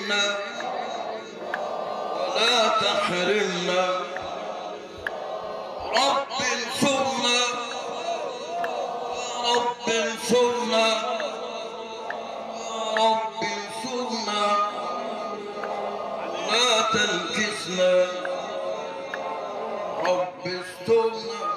تهملنا ولا تحرمنا. رب انصرنا رب انصرنا رب انصرنا لا تنكسنا. رب استرنا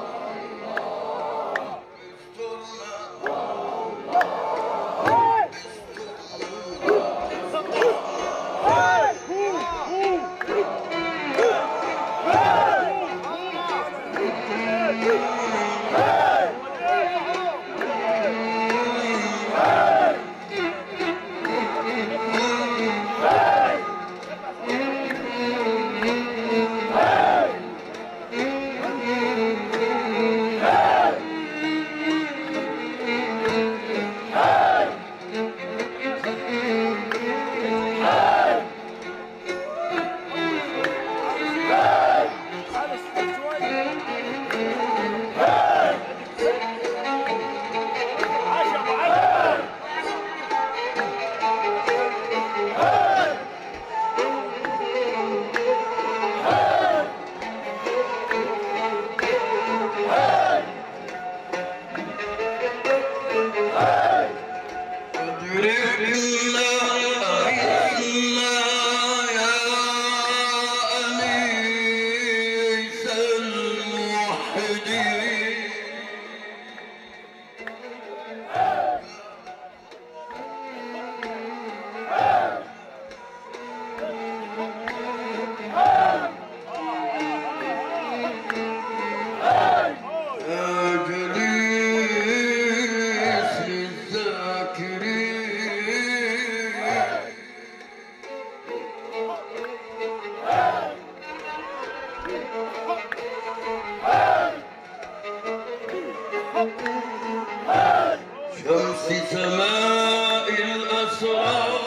شمس سماء الأسرار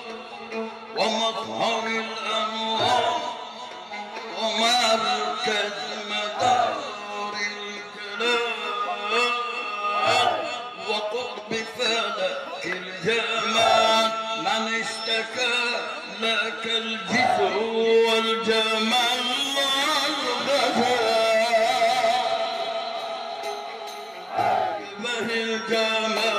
ومظهر الأنوار ومركز مدار الكلام وقطب فلك الجمال. من اشتكى لك الجسر والجمال والغزال به الجمال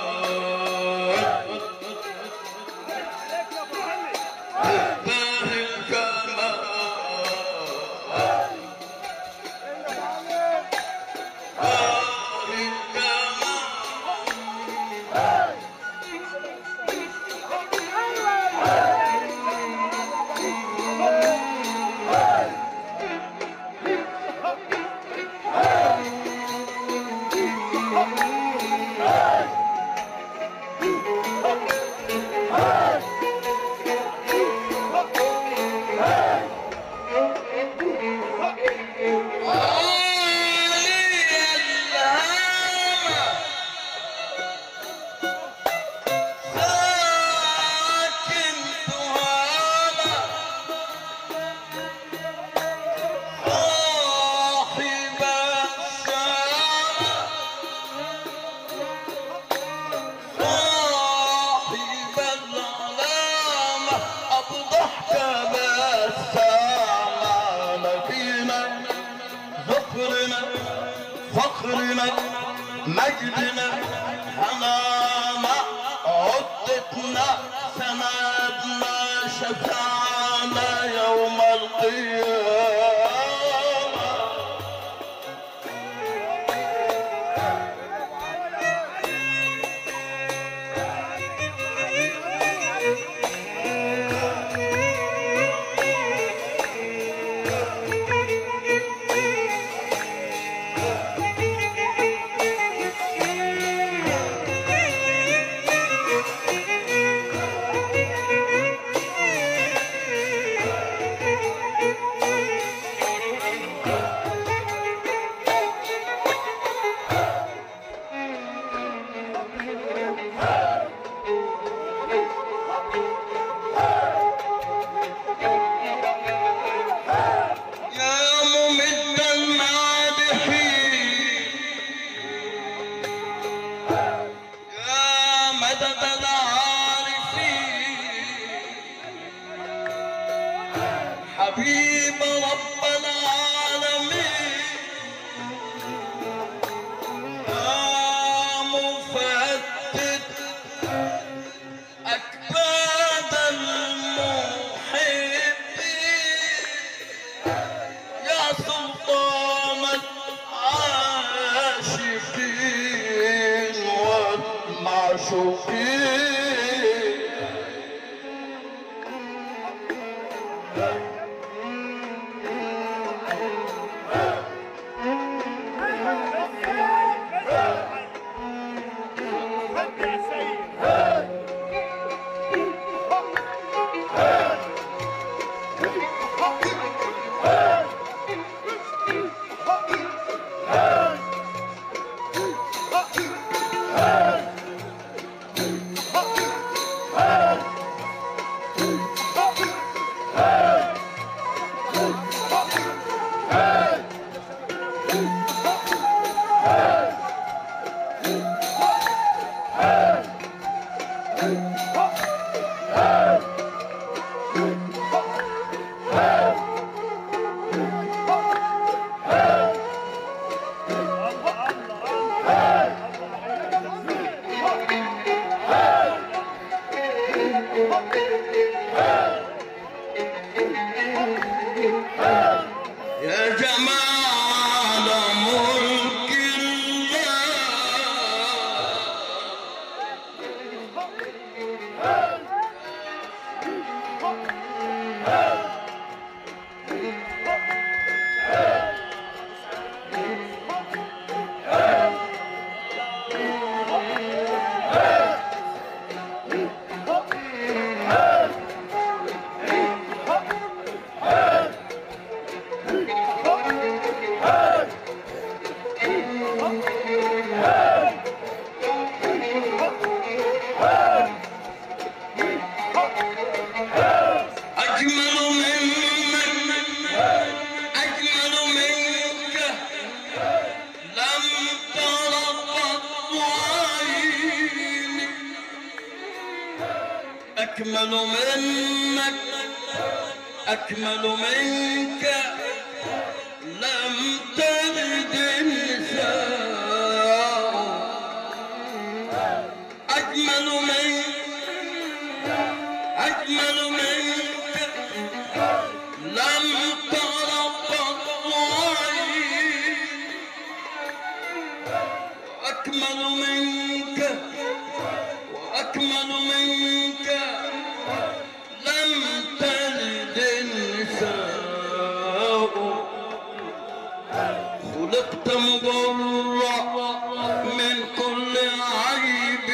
فخرنا مجدنا هنانا عدتنا سندنا شفعنا يوم القيامة. حبيب رب العالمين يا مفتت أكباد المحبين يا سلطان العاشقين والمعشوقين أكمل منك أكمل منك لم تلد النساء أجمل منك لم تر قط عين أكمل منك وأكمل منك لم تلد النساء خلقت مبرأ من كل عيب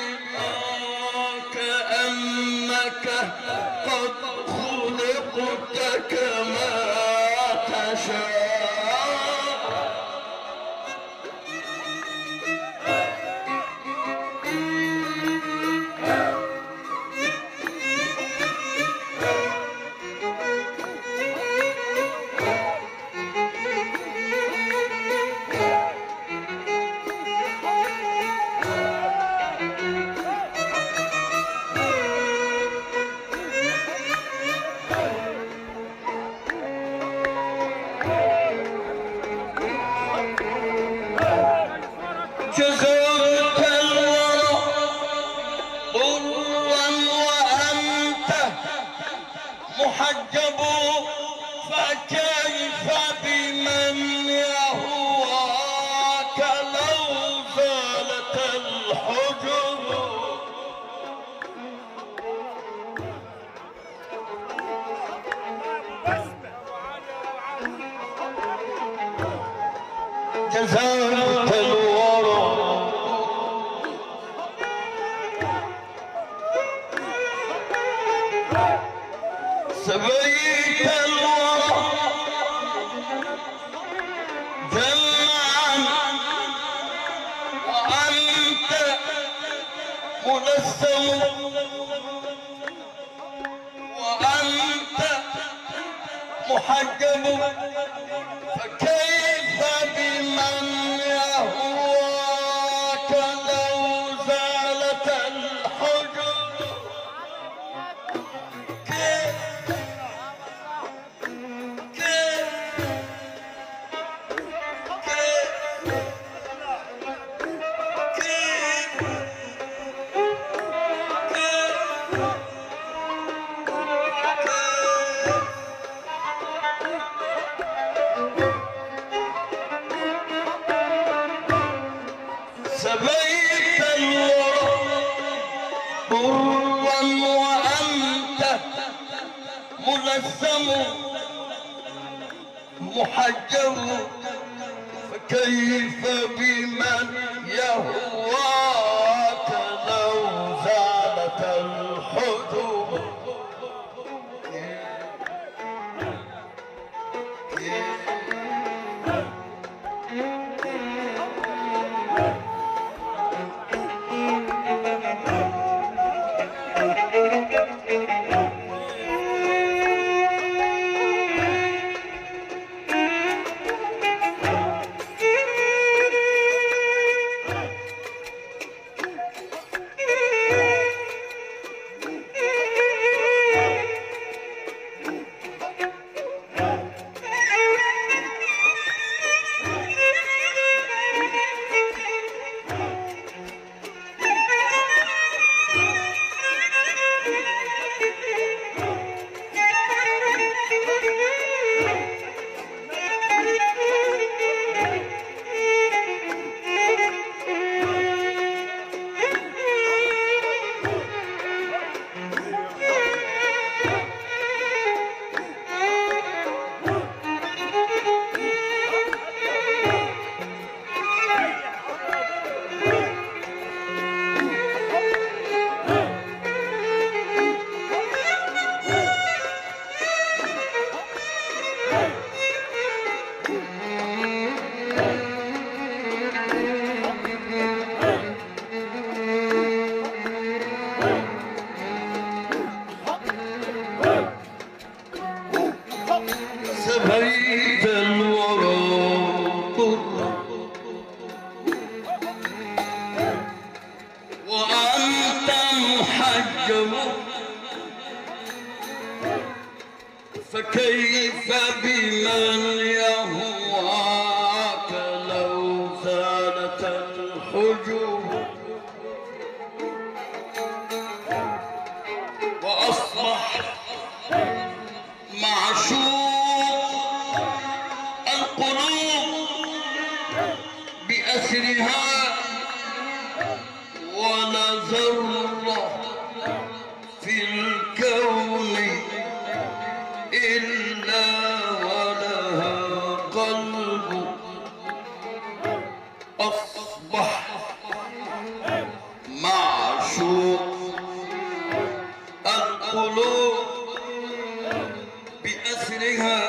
كأنك قد خلقت كما تشاء جزرت الورى ضرا وأنت محجب فكيف بمن يهواك لو زالت الحجب جزرت الورى سبيت الورى جمعا وأنت ملثم وأنت محجب فكيف بمن يهواك لو زالت الحجب ملثم محجر، فكيف بمن يهواك لو زالت الحجب. سبيت الورى وأنت محجب، فكيف بمن يهواك لو زالت الحجب. وأصبح معشوق القلوب بأسرها، ولا ذرة في الكون إلا ولها قلب. أصبح معشوق القلوب بأسرها،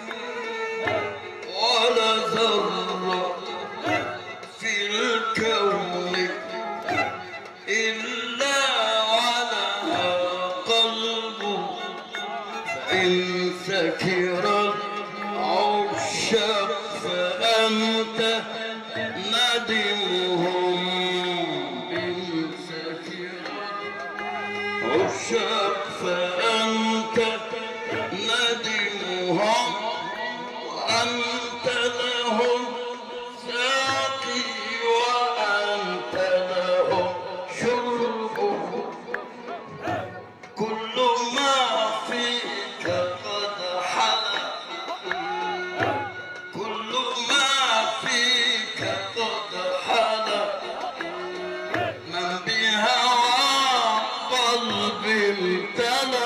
ولا ذرة في الكون إلا ولها قلب. فإن سكر العشاق فأنت ندمهم. إن سكر العشاق فأنت ندمهم، وأنت لهم ساقي وأنت لهم شربهم. كل ما فيك قد حلا، كل ما فيك قد حلا، من بهوى قلبي امتلأ.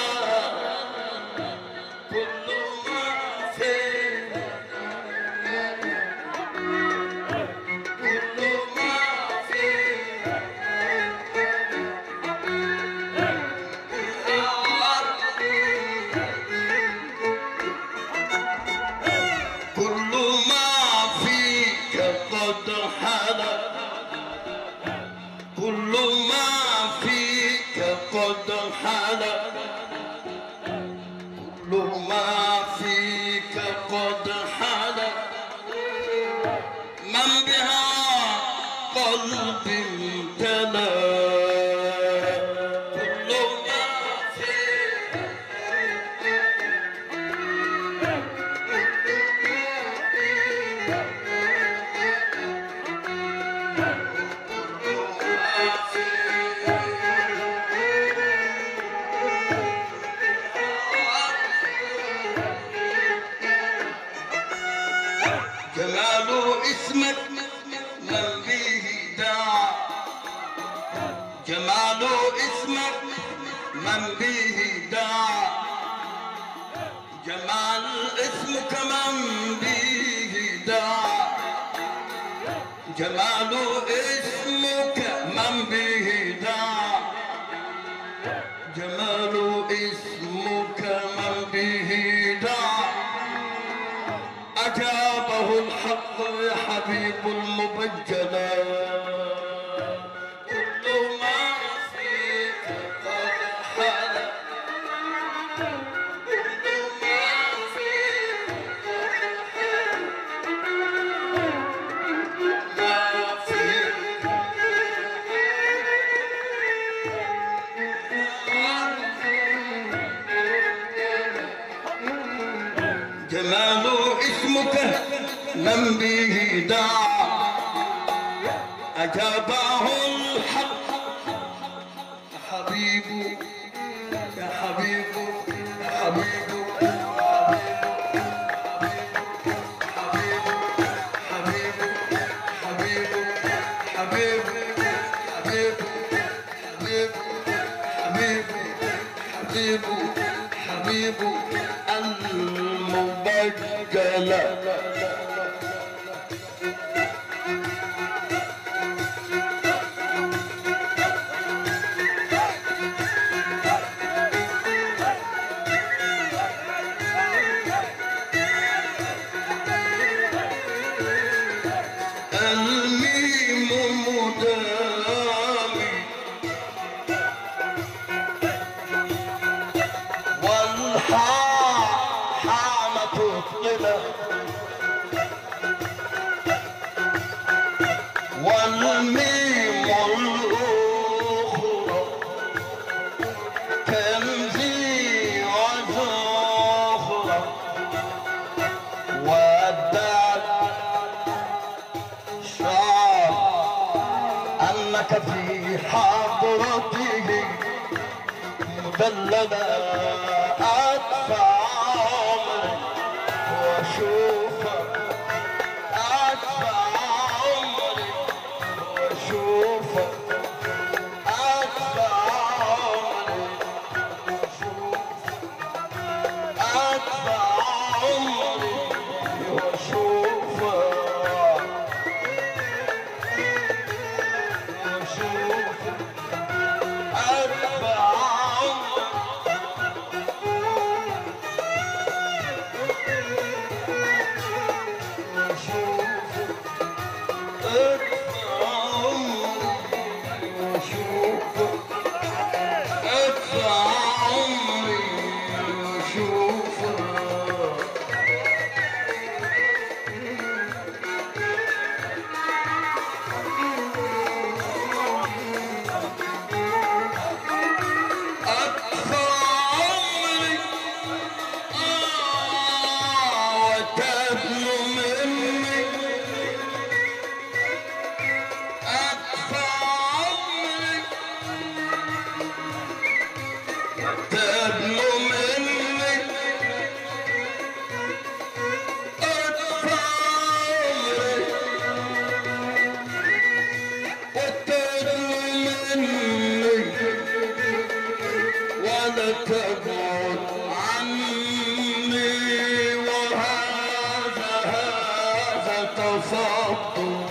كل ما فيك قد حلا، كل ما فيك قد حلا، من بها قلبي امتلأ. جمال اسمك من به داع، جمال اسمك من به داع، جمال اسمك من به داع، جمال اسمك من به داع، جمال اسمك من به داع. أجابه الحق يا حبيب المبجلا، كل ما فيك قد حلا، كل ما فيك ما فيك جمال اسمك من به داع، أجابه الحق يا حبيب يا حبيب يا حبيب حبيب حبيب حبيب حبيب حبيب حبيب حبيب حبيب حبيب المبجلة. الميم مدامي والحاء حامة الطلا، والميم الأخرى كنزي وزخرة، والدال شعر أنك في حضرته مدللا، أدفع عمري وأشوفك، أدفع عمري وأشوفك، أدفع عمري وأشوفك، أدفع عمري وأشوفك، تبعد عني، وهذا تفضل.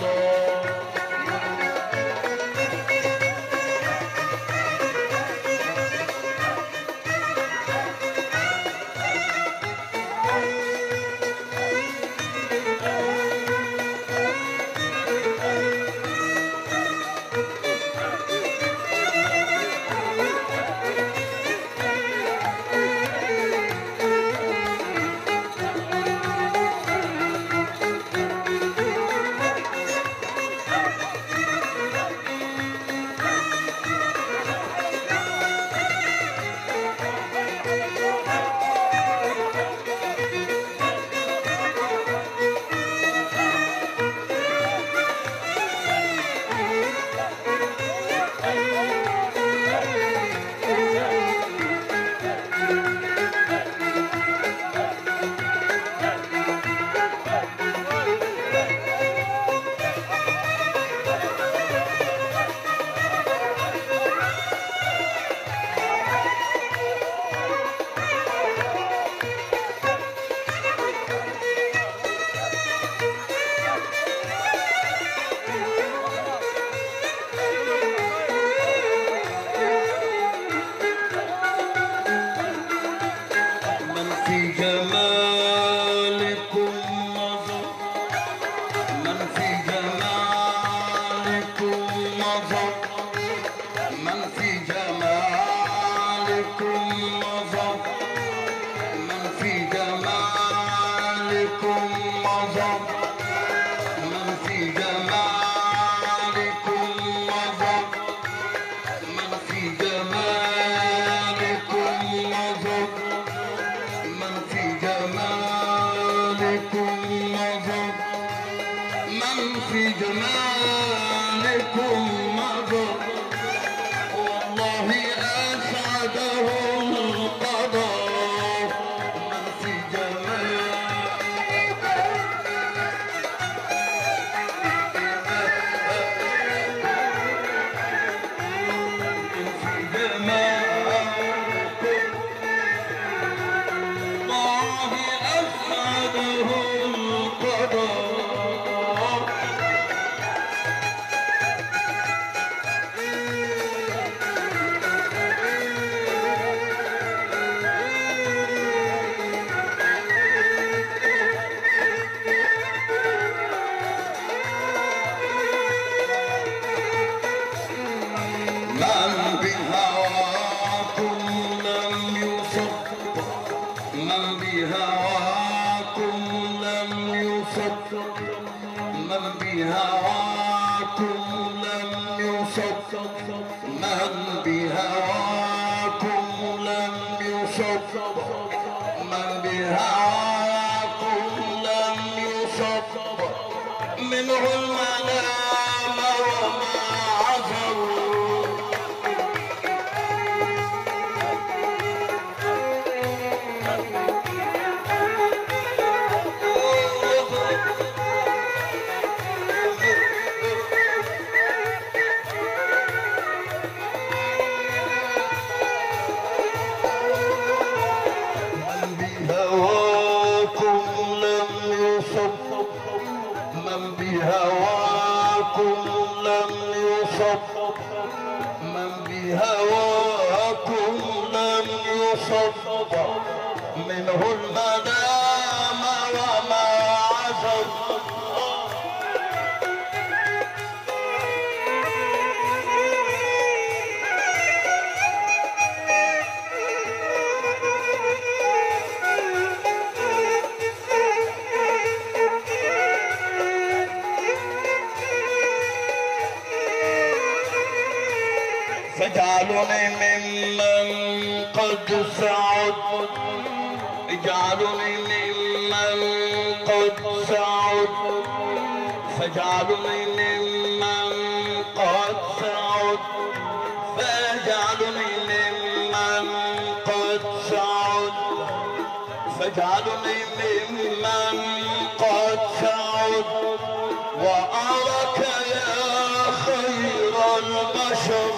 نظر من في جمالكم نظر من في جمالكم نظر والله أسعده القضاء من في منه المنام وما عذر منه المنام وما عزب فاجعلني ممن قد سعد اجعلني ممن قد سعد فاجعلني ممن قد سعد فاجعلني ممن قد سعد فاجعلني ممن قد سعد وأراك يا خير البشر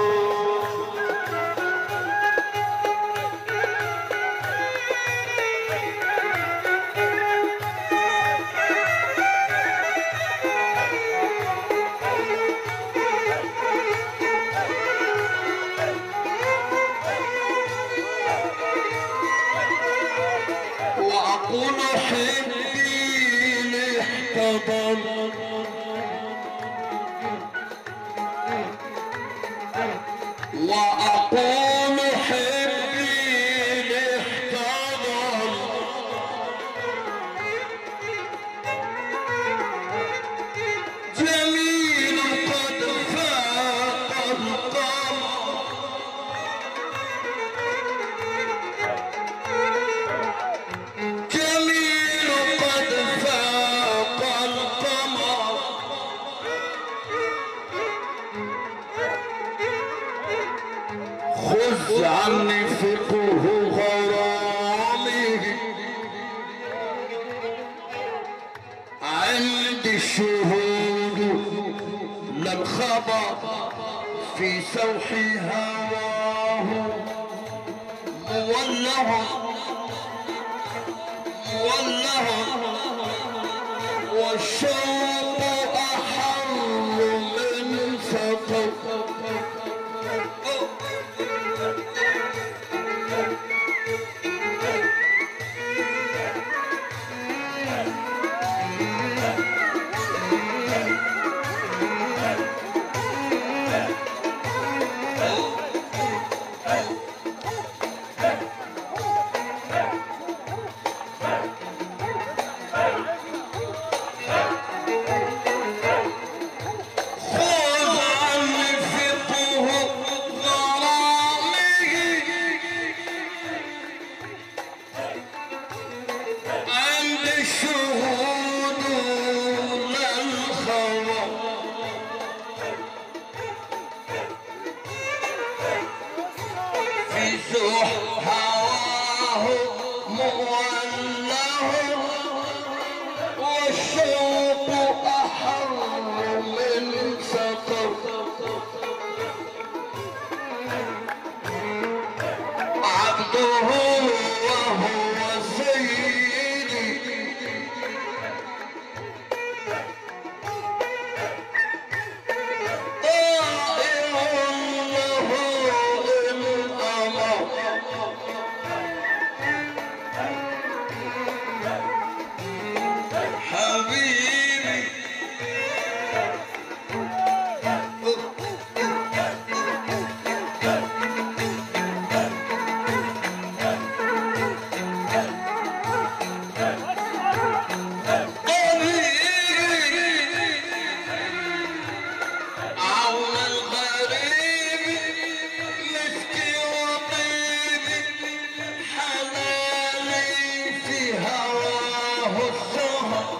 وأقول حبي لاحتضن وأقول حبي لاحتضن جميل قد فاق القمر جميل قد فاق القمر خذ عني فقه غرامه عندي الشهود لم خبر في سوح هواه مولع مولع والشوق أحر من فقر الشهود من خبر في سوح هواه مولاه والشوق أحر من سقر عبده وهو سيدي طائر له إن أمر حبيبي عون الغريب مسكي وطيبي حلالي في هواه السهر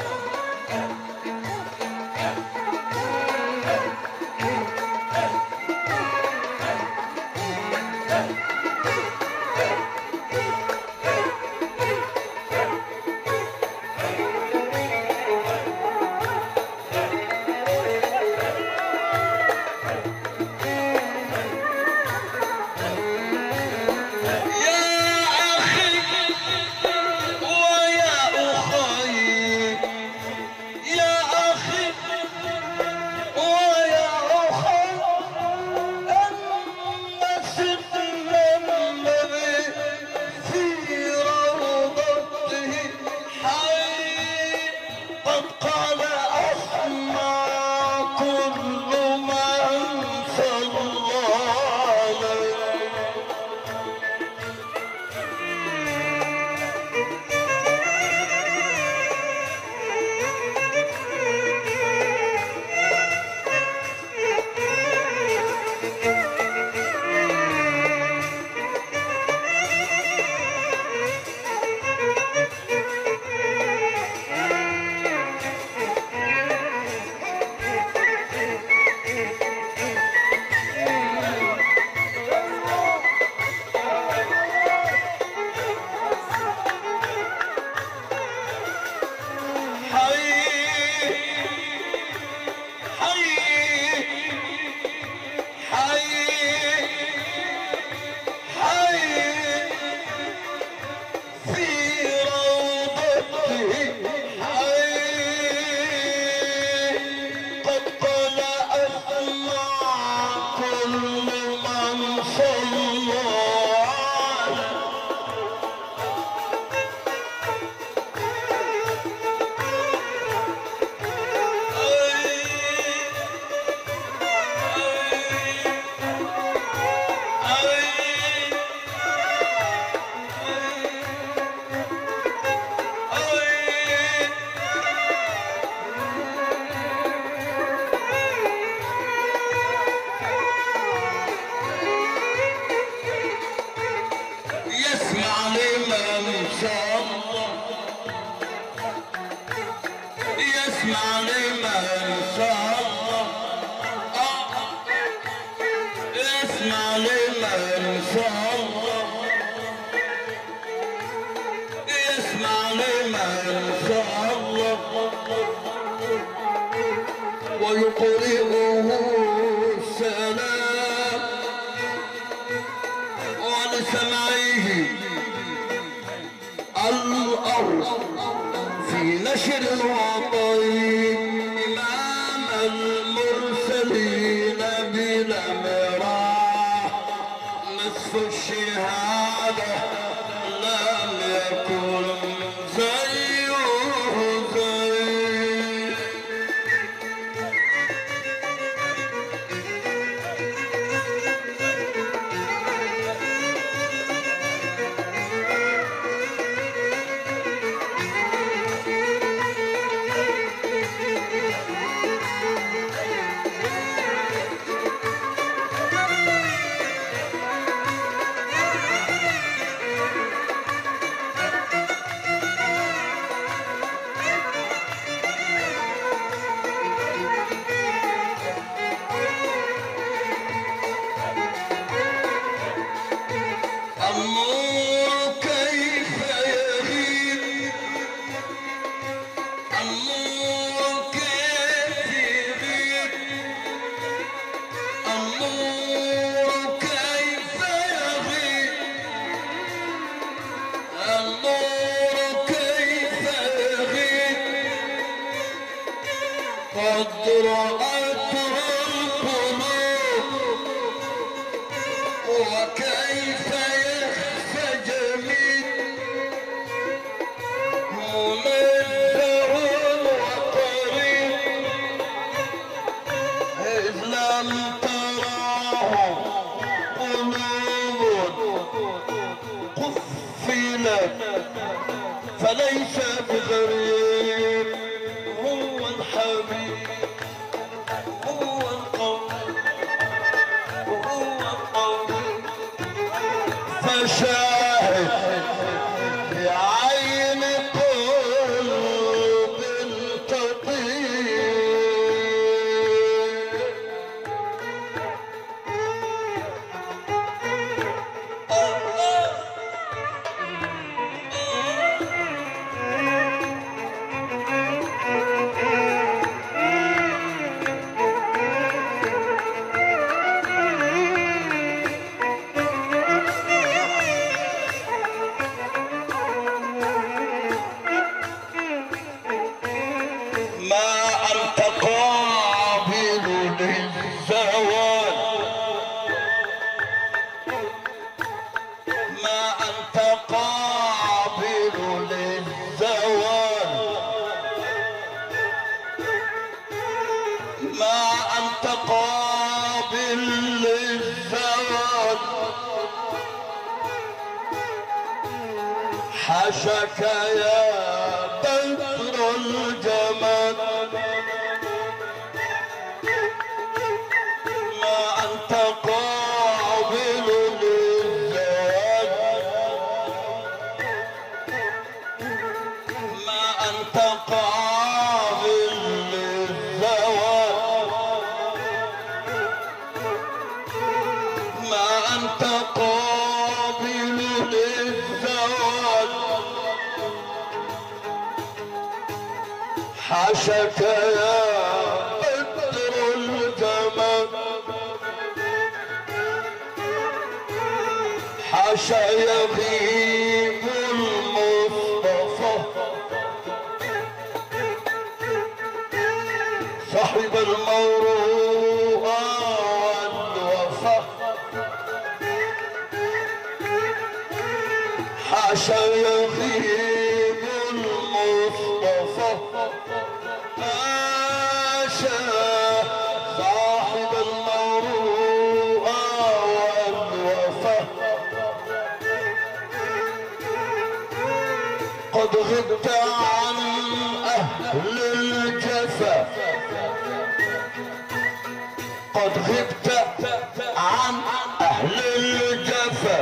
يسمع لمن شاء الله يسمع لمن شاء الله يسمع لمن شاء الله ويقرئه السلام ولسمعه الأرض في نشر الوطين إمام المرسلين بلا مراح نصف الشهادة لم يكن زيه زي رأته القلوب وكيف يخفى جميل منزه وقريب إذ لم تراه قلوب قفلت فليس بغريب هو الحبيب هو القوي هو القوي فشاهد بعين قلب تطير حشك يا بدر الجمال ما أنت قابل للزواج ما أنت قابل للزواج ما أنت قابل للزواج حشك يا بدر الجمال حشا يغيب المصطفى صاحب المروءة والوفا حشا يغيب المصطفى صاحب المروءة والوفا قد غبت عن أهل الجفا قد غبت عن أهل الجفا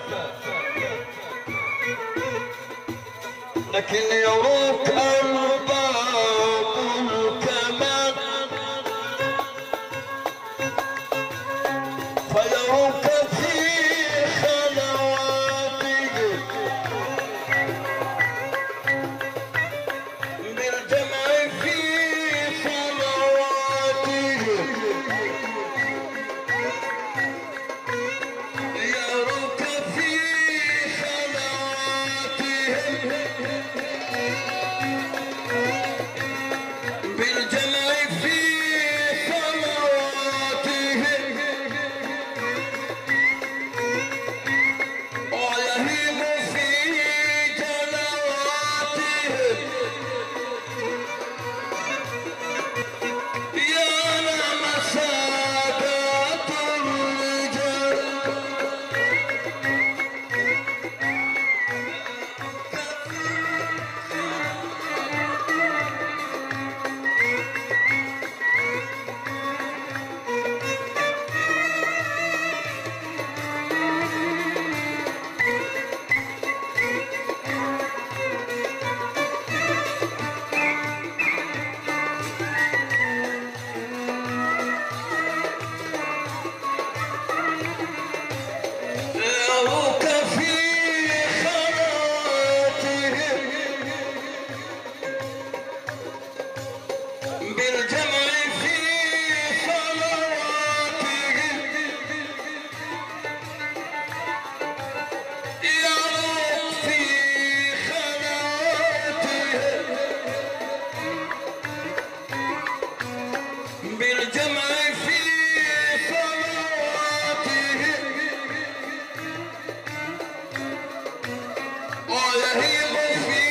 لكن يروك أرباب الكمال فيروك في خلواته بالجمع في صلواته يروك في خلواتهم ويهيم في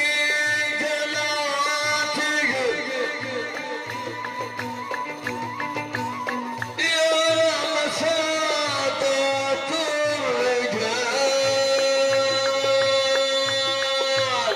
جناته يا مسادة الرجال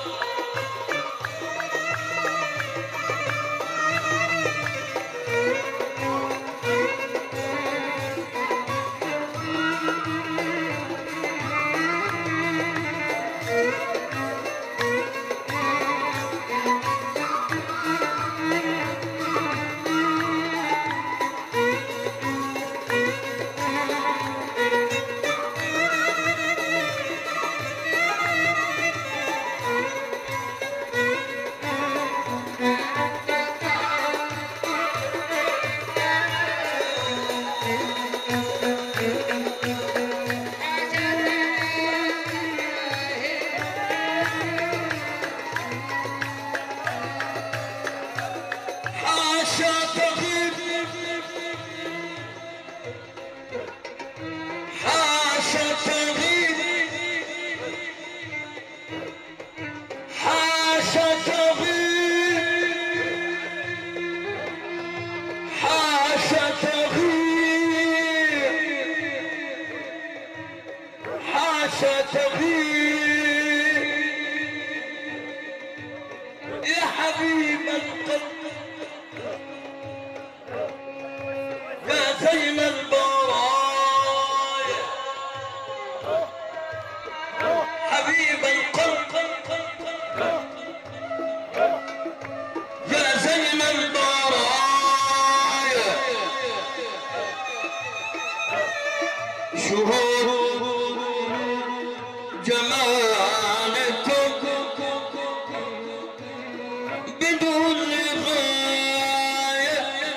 حاشا تغيب حاشا تغيب حاشا تغيب حاشا تغيب حاشا تغيب يا حبيب القلب يا زين البرايا حبيب القلب يا زين البرايا شهور جمالكم بدون غاية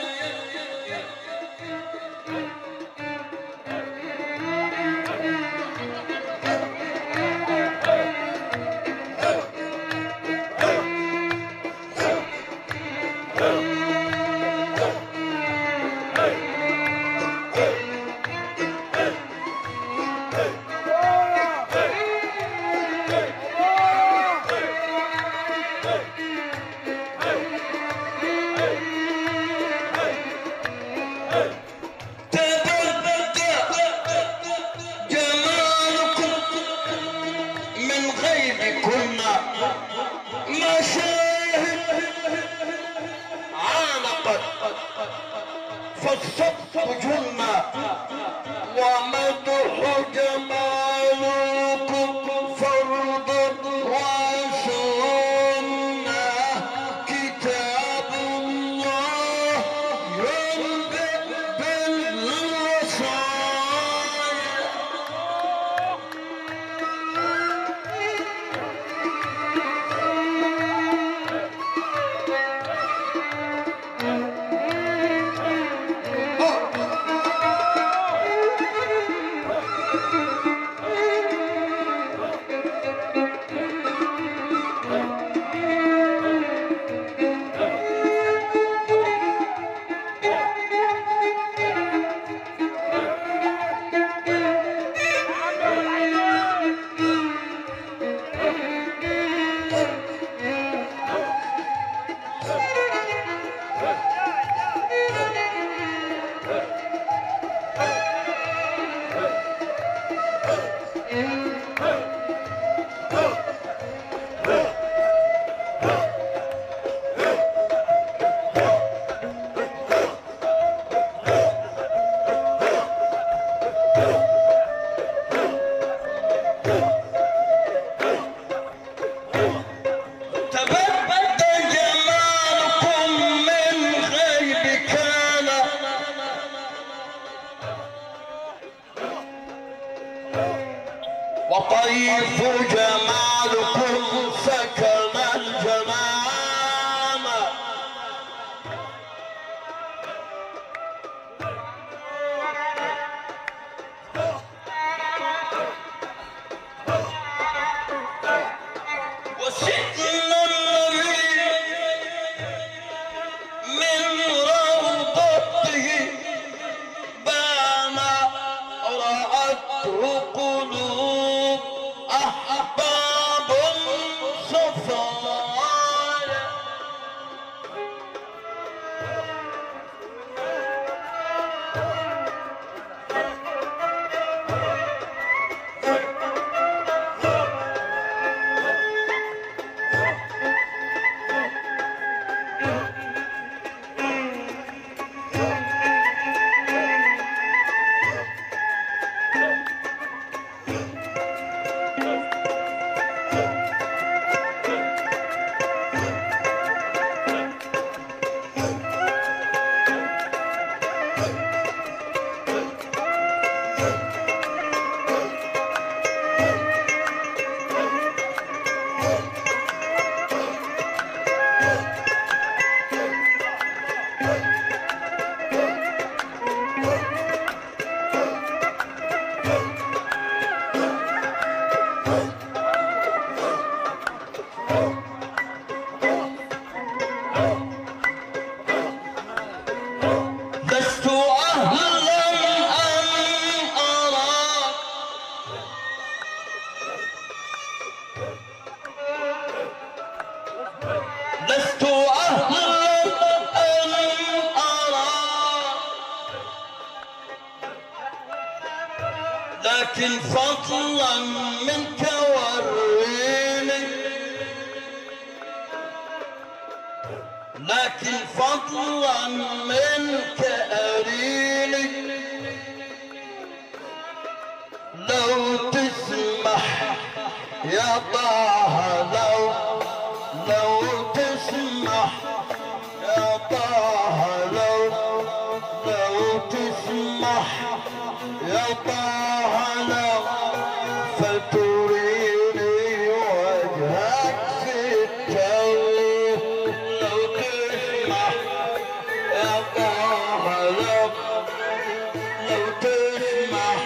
فالصف جنة ومدح جمالكم فرض وسنة كتاب الله ينبئ بالوصايا لكن فضلا منك وريني، لكن فضلا منك أريني، لو تسمح يا طه، لو تسمح يا طه، لو تسمح يا طه، فتريني وجهك في الجو، لو تسمح يا طه، لو تسمح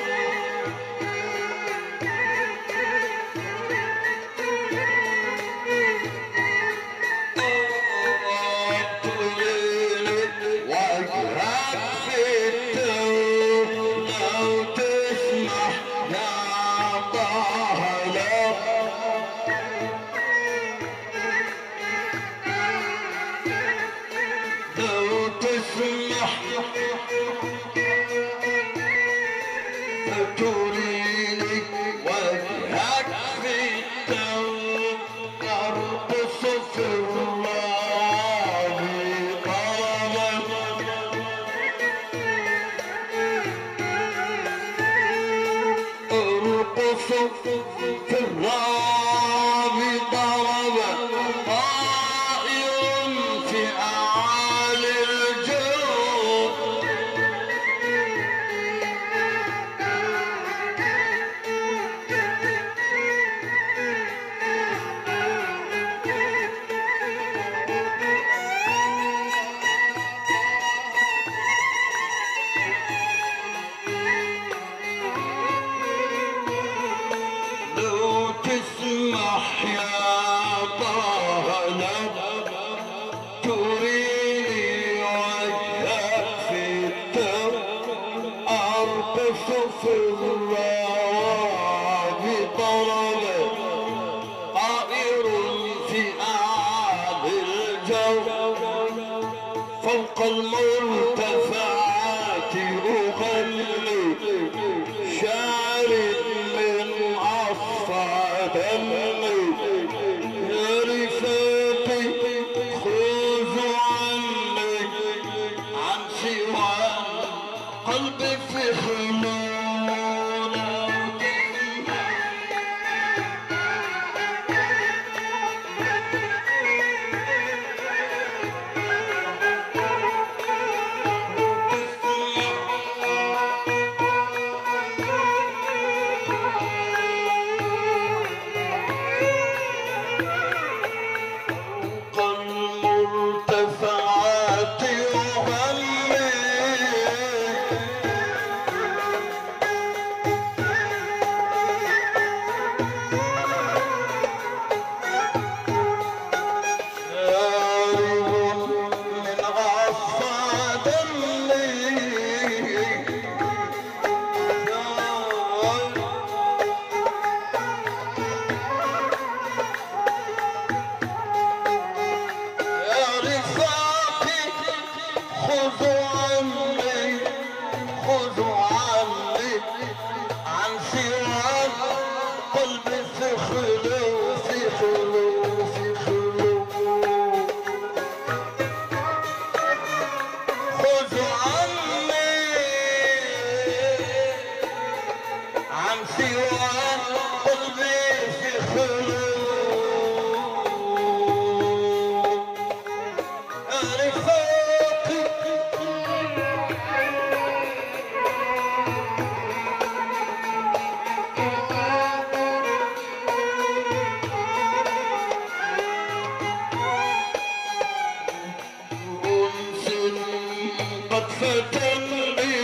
تريني وجهك في التو، أرقص في الراب طربا، أرقص في الراب طربا، طائر في أعالي الجو، لو تسمح يا طه، تريني وجهك في التو، أرقص في الراب طربا، طائر في أعالي الجو، فوق المرتفعات أغني، شارد من أصفى دمي، يا رفاقي خذوا عني عن سوى قلبي في خلونا، المرتفعات يغني، شارب من أصفى دمي، يا رفاقي خذوا عني، خذوا عني عن سوى قلبي في خلو، في خلو، في خلو، خذوا عني عن سوى قلبي في خلو، يا رفاقي أنس قد فتني،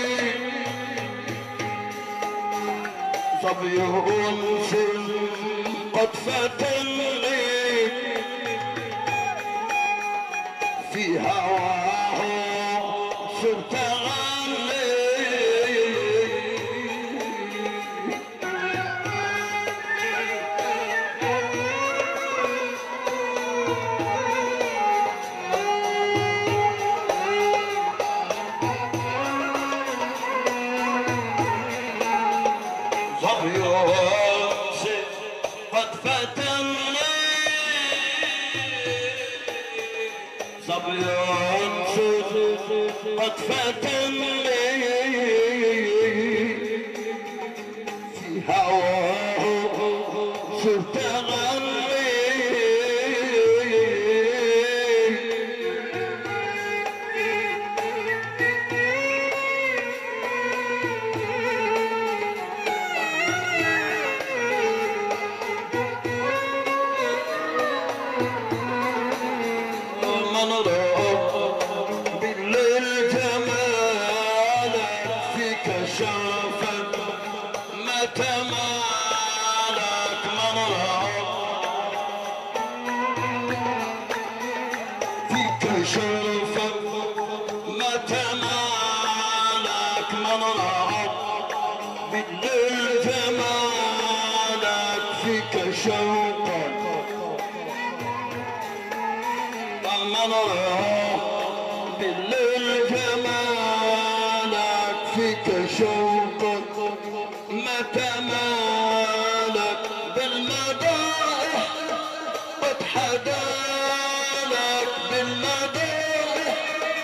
صبي أنس قد فتني، في هواه صرت أغني، فتني صبي قد فتني في هواه صرت أغني من رأى بالليل جمالك فيك شافك ما تمالك من رأى فيك شافك ما تمالك من رأى بالليل جمالك فيك شوقا من رأى بالليل جمالك فيك شوقا متى مالك بالمدائح قد حدالك بالمدائح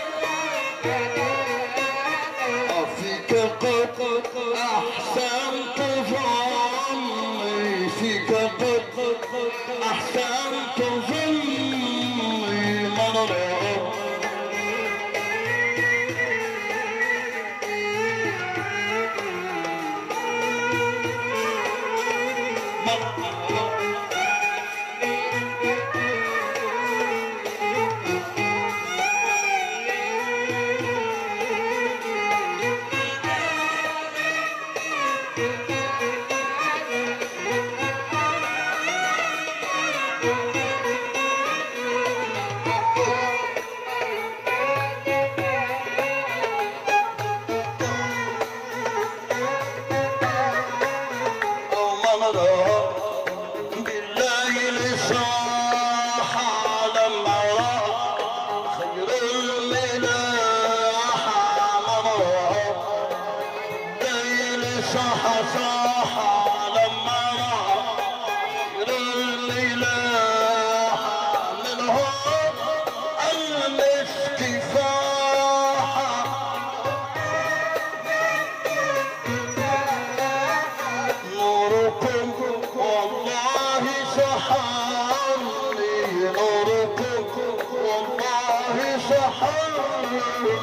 فيك قد أحسنت ظني فيك قد أحسنت ظني من رأى بالليل صاح لما رأى خير الملاح من رأى بالليل صاح لما رأى خير الملاح منه المسك فاح نوركم والله سحرني نوركم والله سحرني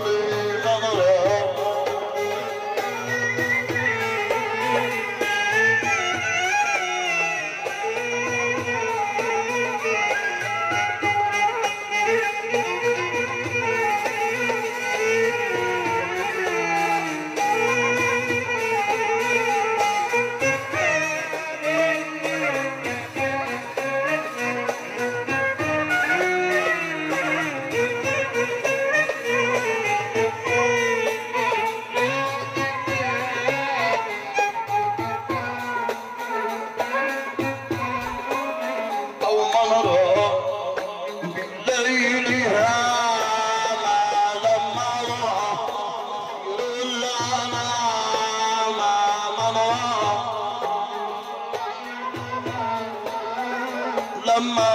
لما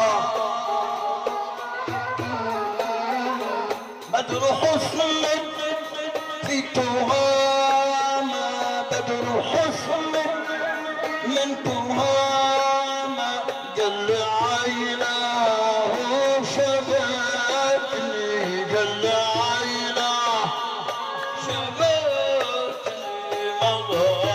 بدر حسنك في تهامة بدر حسنك من تهامة جل عيناه شبكني جل عيناه شبكني مضى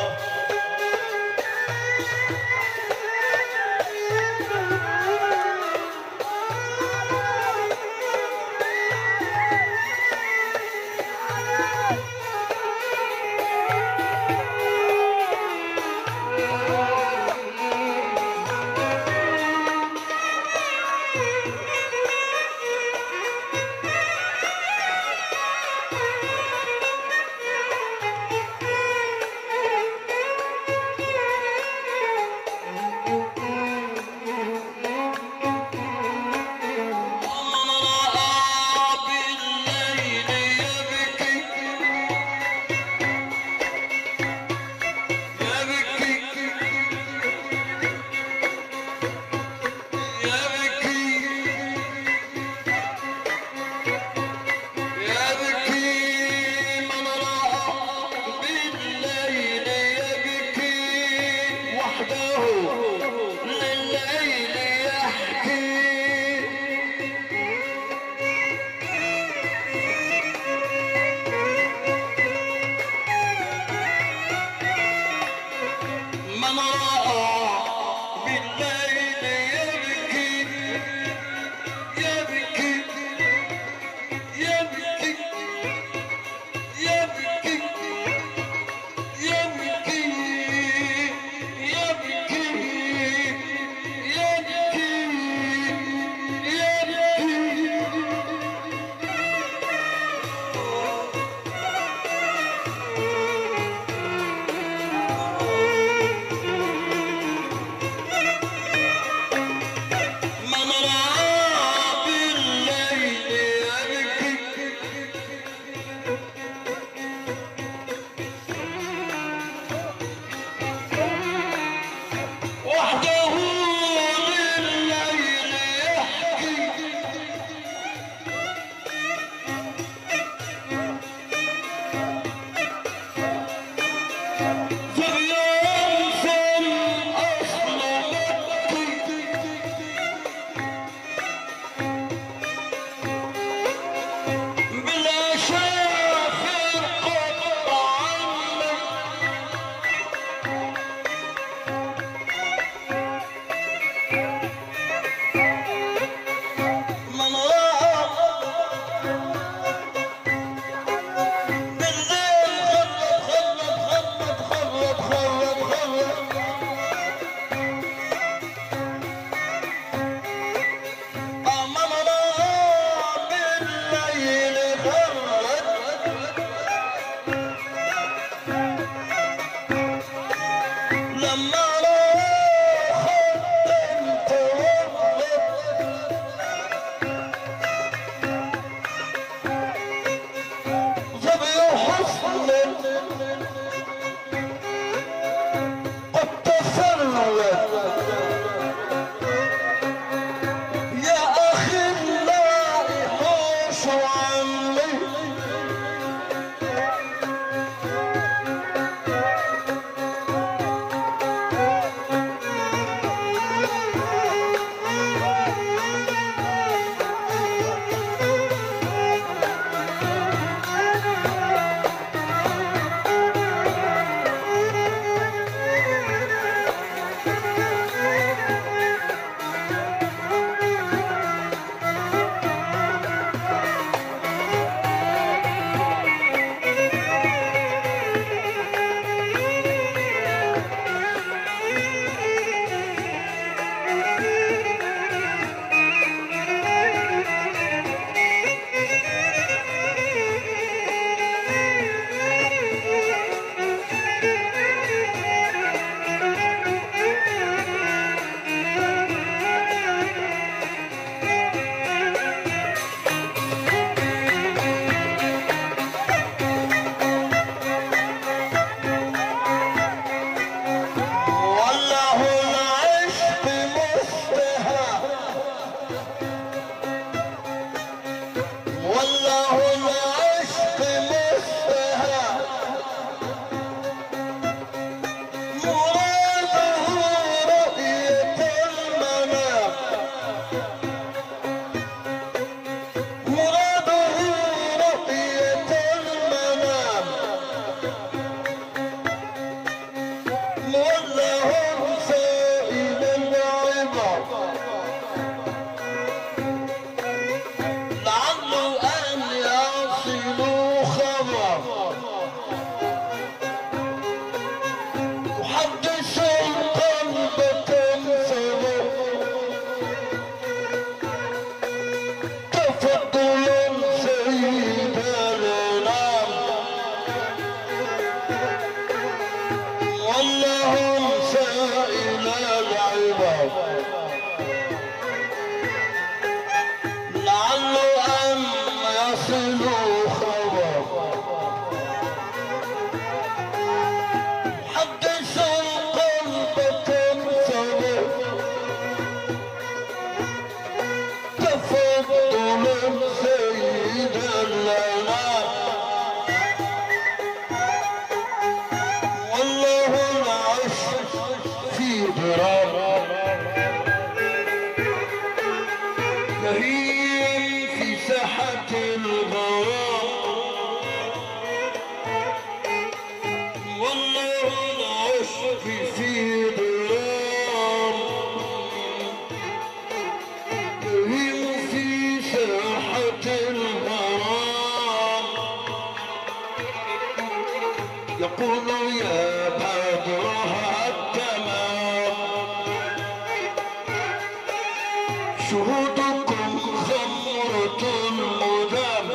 شهودكم خمرة مدام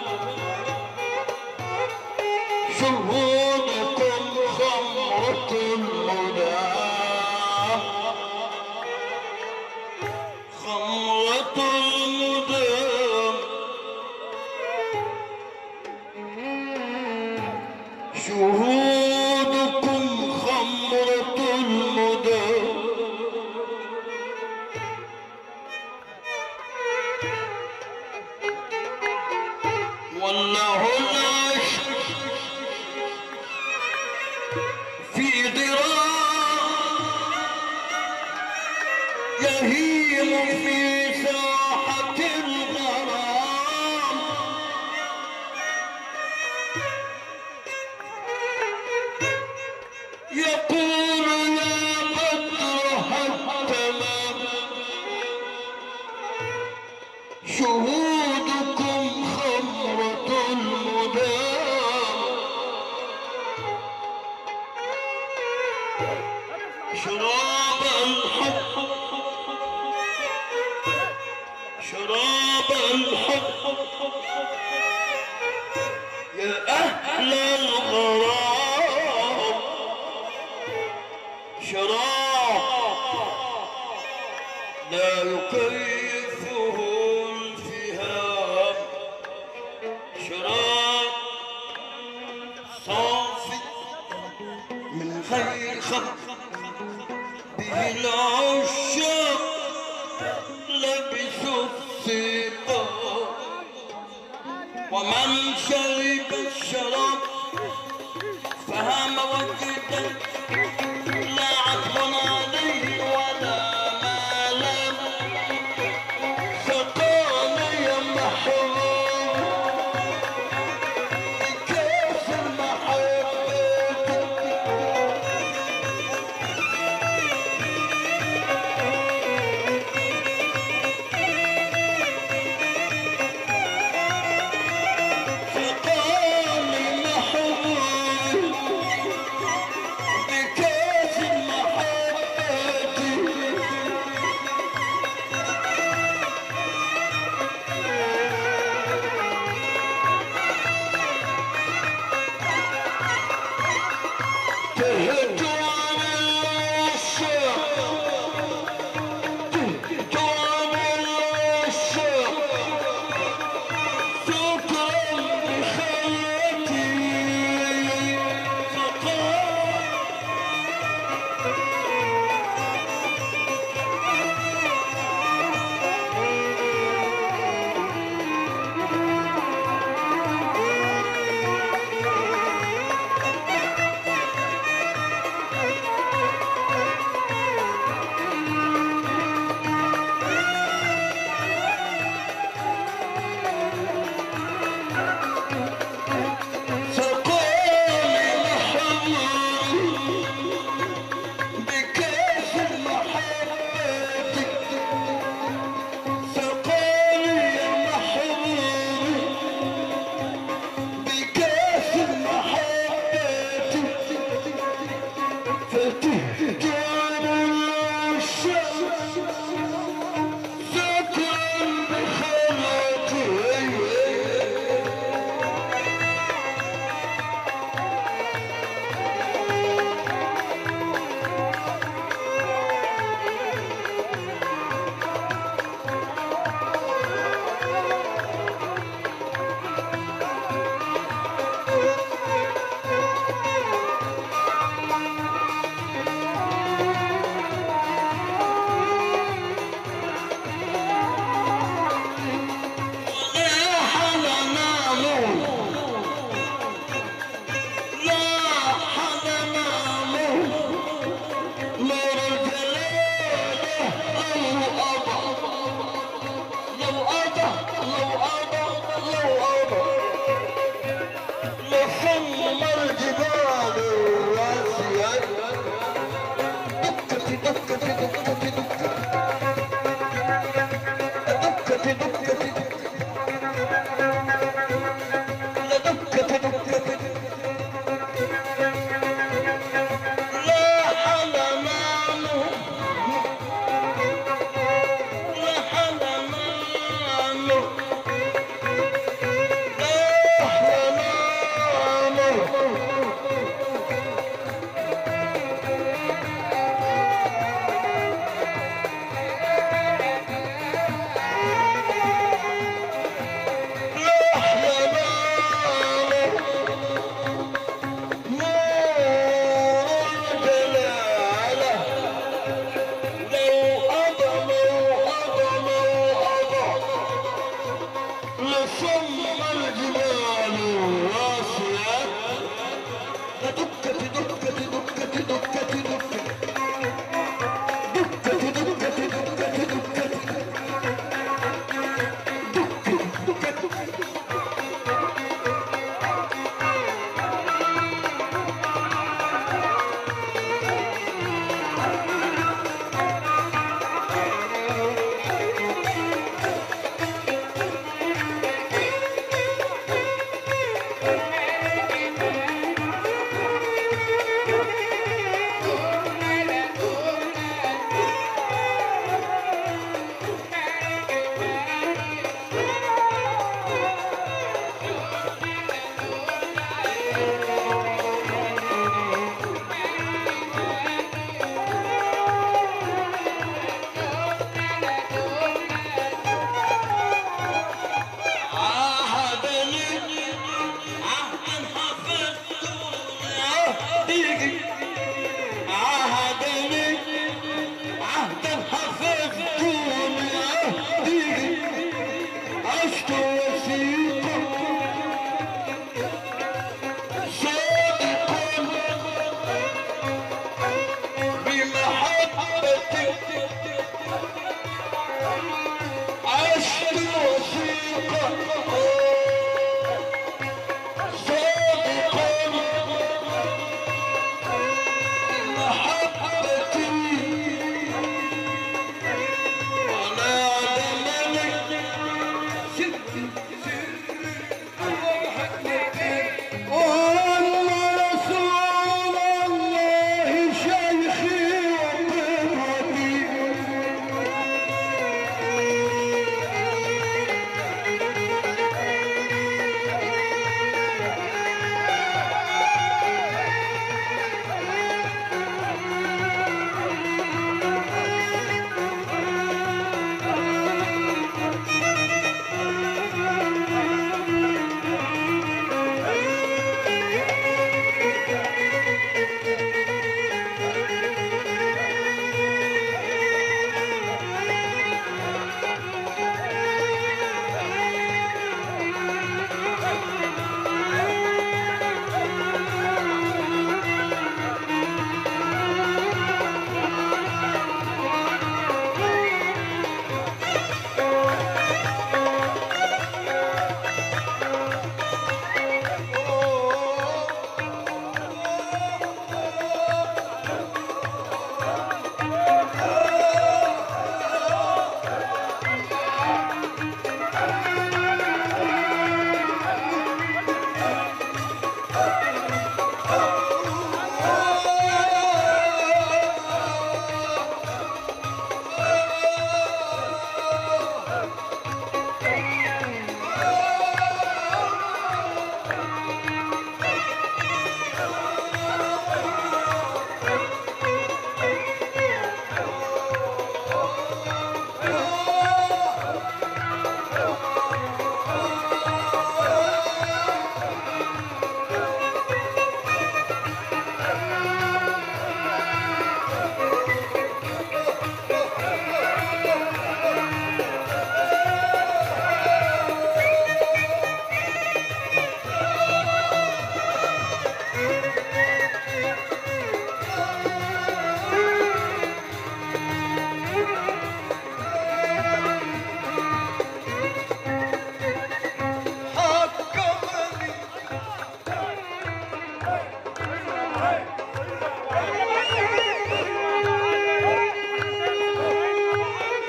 شهودكم خمرة مدام خمرة المدام شهودكم خمرة المدام والله العشق في ضرار يهيم في ساحة الغرام يقول يا بدر هالتمام شهودكم خمرة المدام شراب الحب شراب الحب يا أهل الغرام شراب لا يكيفه الفهام شراب صافي من غير خمر به العشاق لبسوا الثقاب ومن شرب الشراب فهم وجدا لا عتب عليه ولا ملام سقاني يا محبوب بكاس المحبة سقاني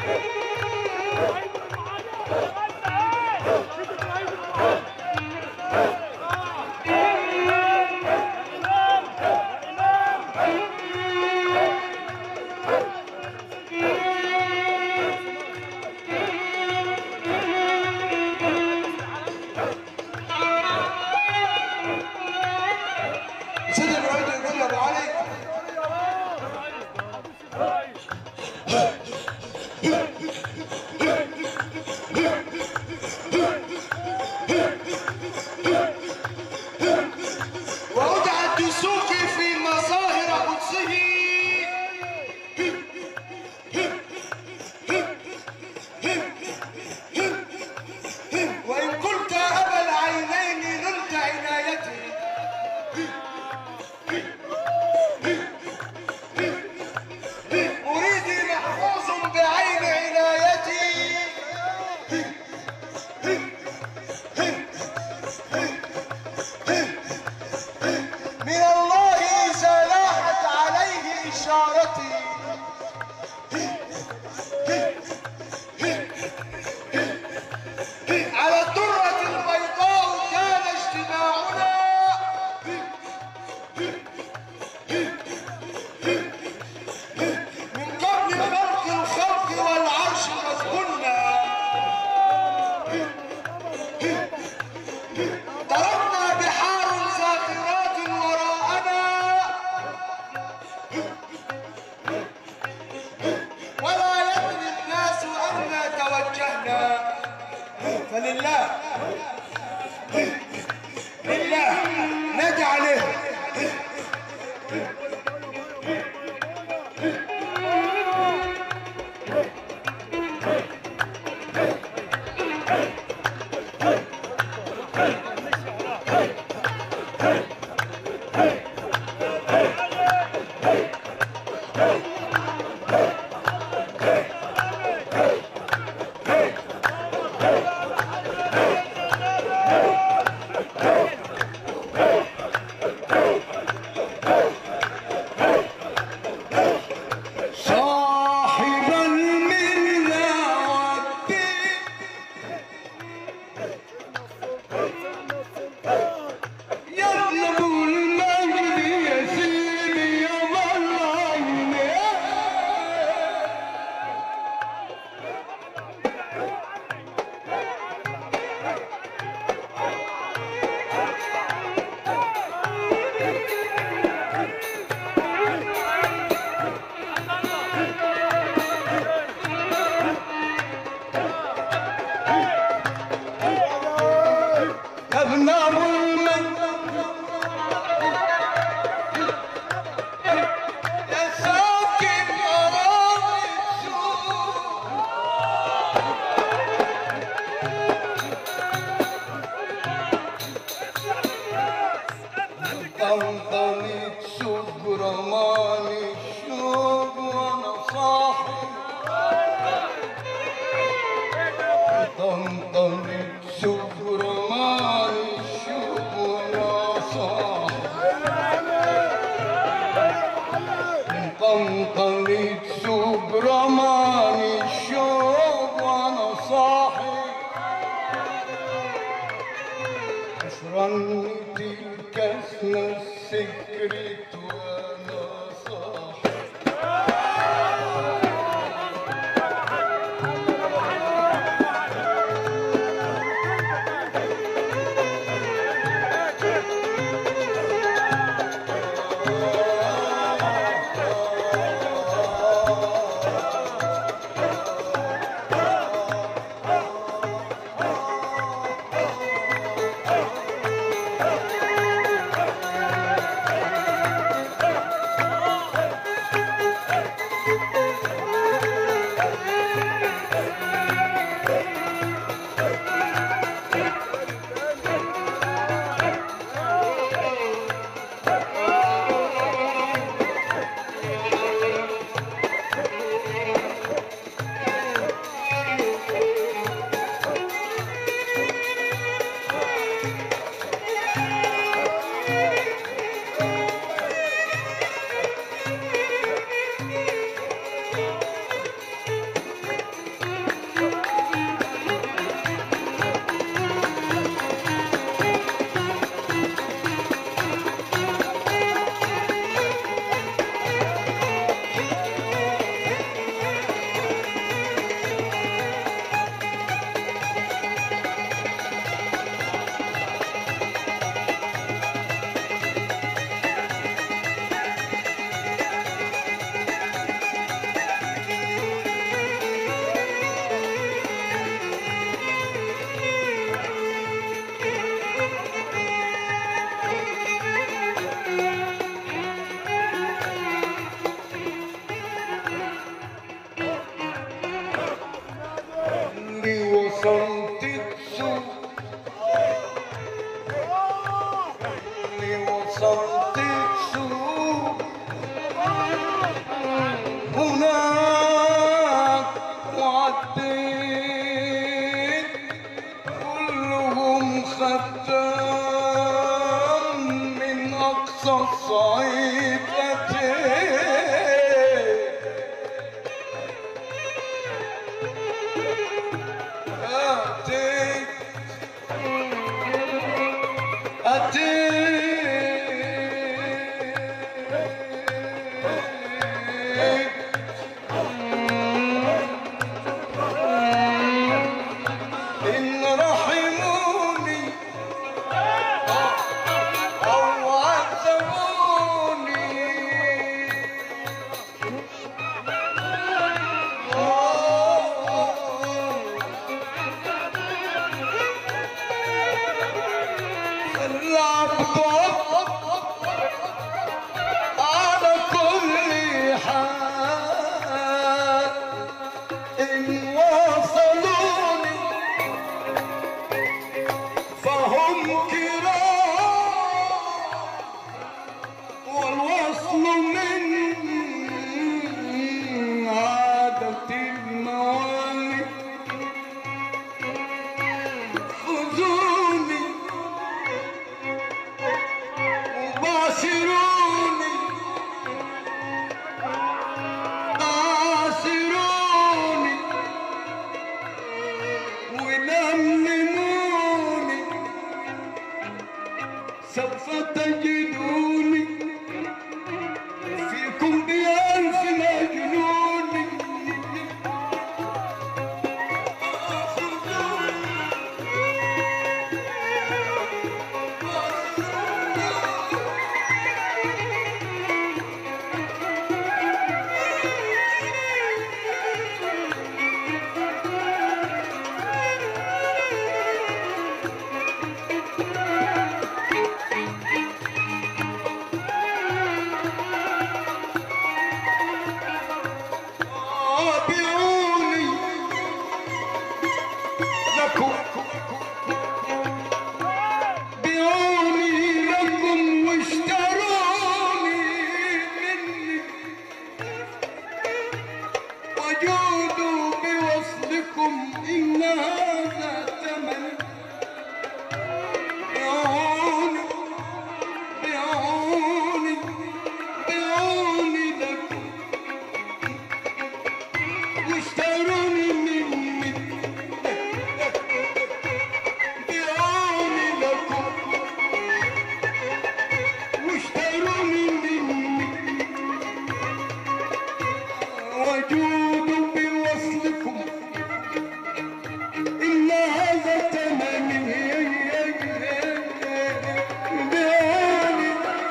سيدي الوالد يقول لابو علي وأودع الدسوقي في مظاهر قدسه وإن كنت أبا العينين نلت عنايتي مريدي محفوظ بعين عنايتي من الله إذا لاحت عليه إشارتي على الدرة البيضاء كان اجتماعنا من قبل خلق الخلق والعرش قد كنا تركنا بحار زاخرات وراءنا ولا يدري الناس أنا توجهنا فلله لله نجعله عديت كلهم ختام من أقصى الصعيد إن رحموني أو عذبوني العبد على كل حال إن وصلوني فهم كرام والوصل من عادة الموالي خذوني وباشروني باشروني ولملموني سوف تجدوني فيكم بألف مجنون بيعوني لكم بيعوني لكم واشتروني مني وجودوا بوصلكم إن هذا ثمن بيعوني بيعوني بيعوني لكم واشتروني مني بيعوني لكم واشتروني مني وجودوا بوصلكم إن هذا ثمني بيعوني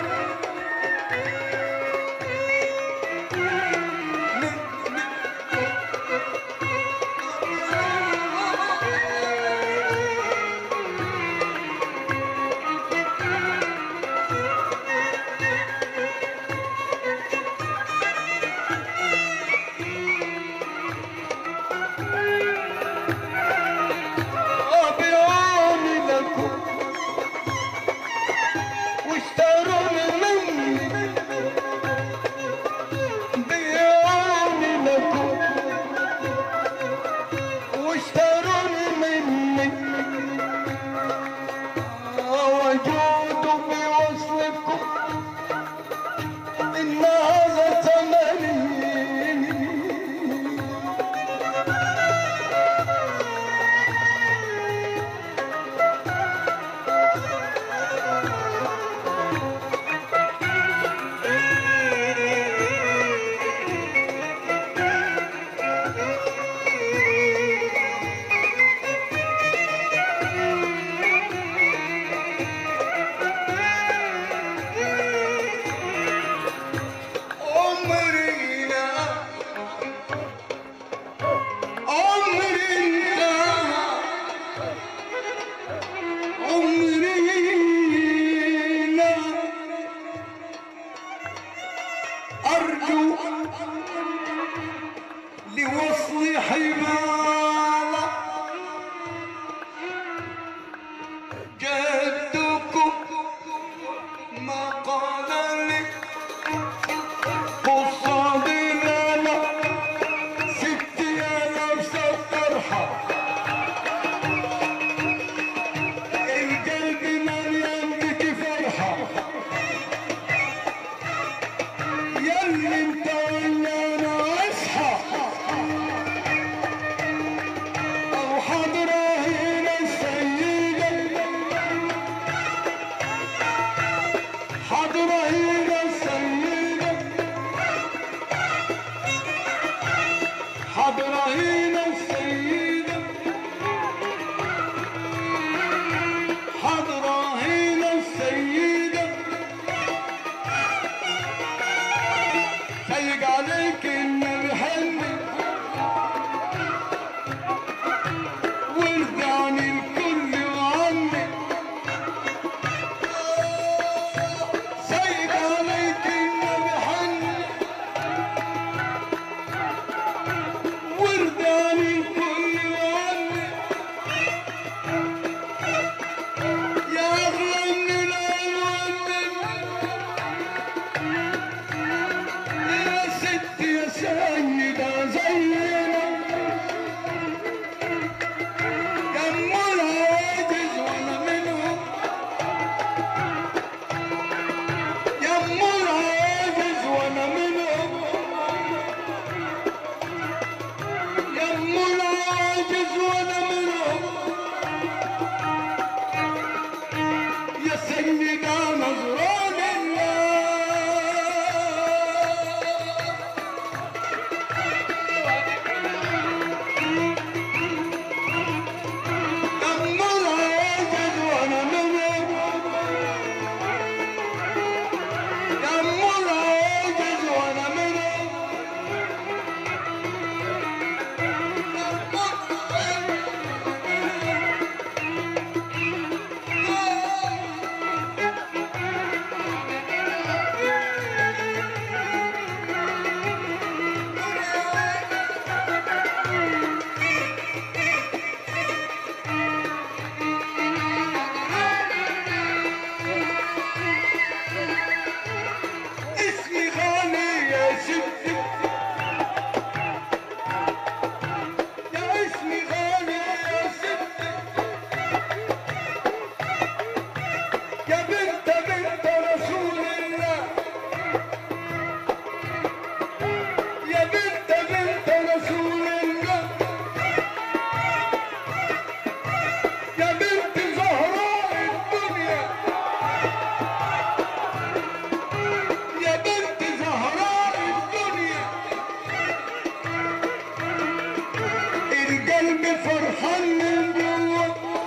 بيعوني لكم واشتروني مني بيعوني لكم واشتروني مني وجودوا بوصلكم إن هذا ثمني أرجو لوصل حمالة جدكم ما قال لي قصاد لنا 6000 سنة فرحة القلب مليان بك فرحة ياللي انت ويانا اصحى او حاضرة هنا السيدة حاضرة هنا السيدة حاضرة هنا السيدة حاضرة هنا السيدة سيج عليك النبي حني وارضى عن الكل وعني سيج عليك النبي حني وارضى عن الكل وعني يا اغلى من الالوان يا ست يا سيدة زينا يا ام العواجز وانا منهم يا ام العواجز وانا منهم يا ام العواجز وانا منهم يا سيدة نظران اسمي غالي يا ستي يا اسمي غالي يا ستي يا بنت رسول الله يا بنت رسول الله يا بنت زهراء الدنيا يا بنت زهراء الدنيا القلب فرحان من جوا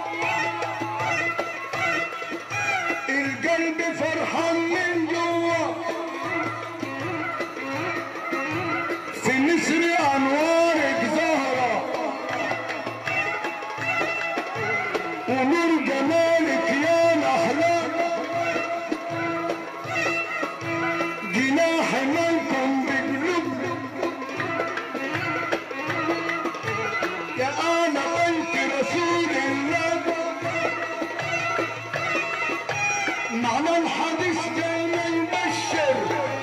القلب فرحان من جوا في نسر انوارك زهرة ونور جمالك يا نحلة جناح منكم بقلوب يا انا بنت رسول الله معنى الحديث دايما يبشر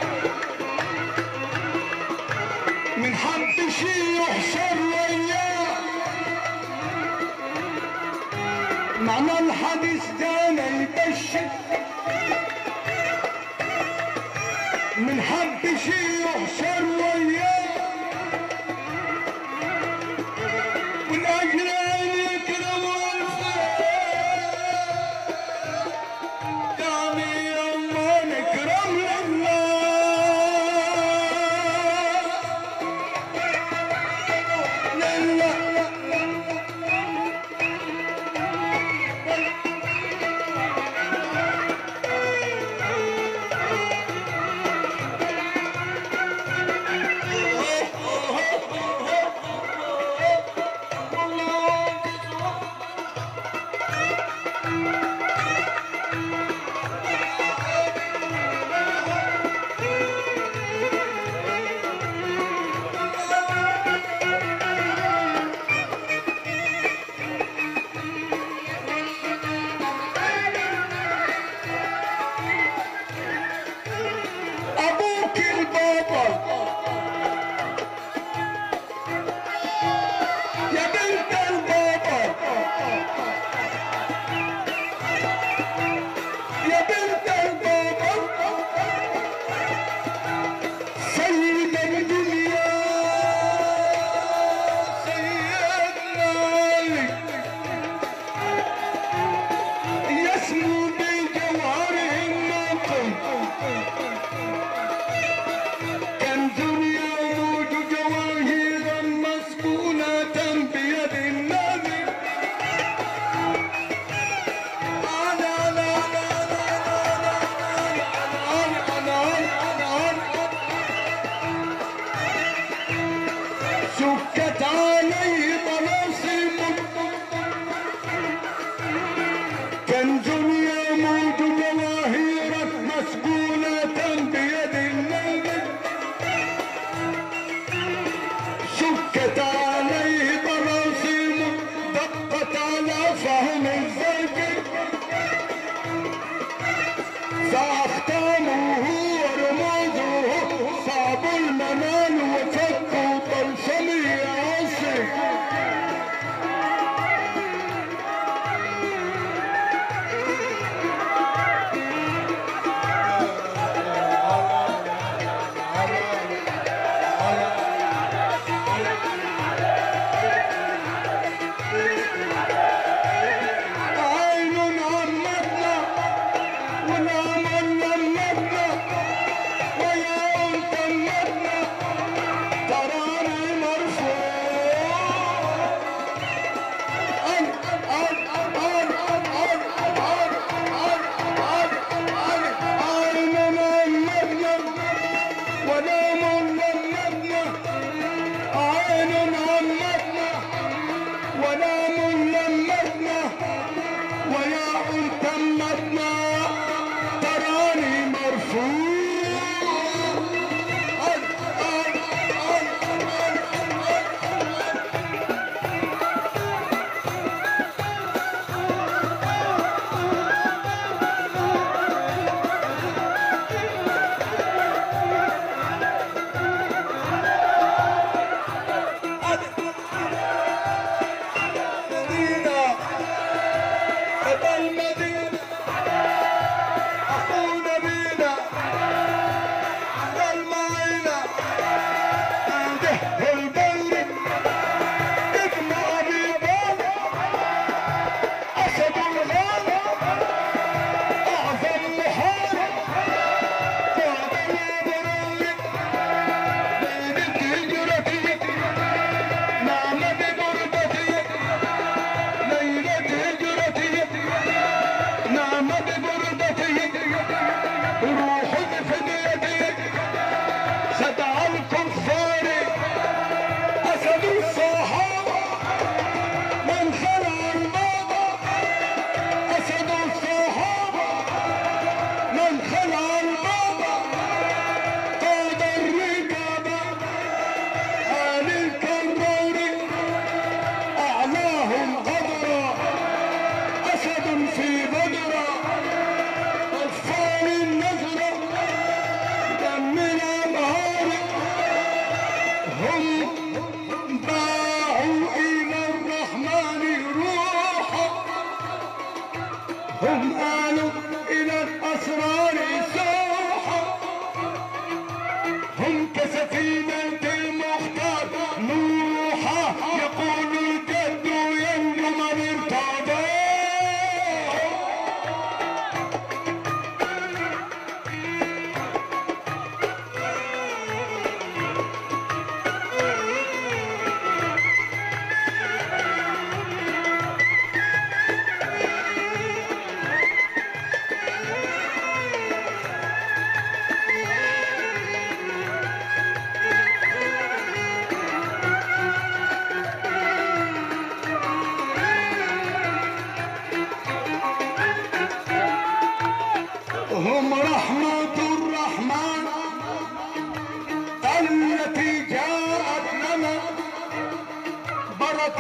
من حد شي يحشر وياه معنى الحديث دايما يبشر من حب شي يحشر وياه والاجران يكرم والفاق يعني الله نكرم لله لله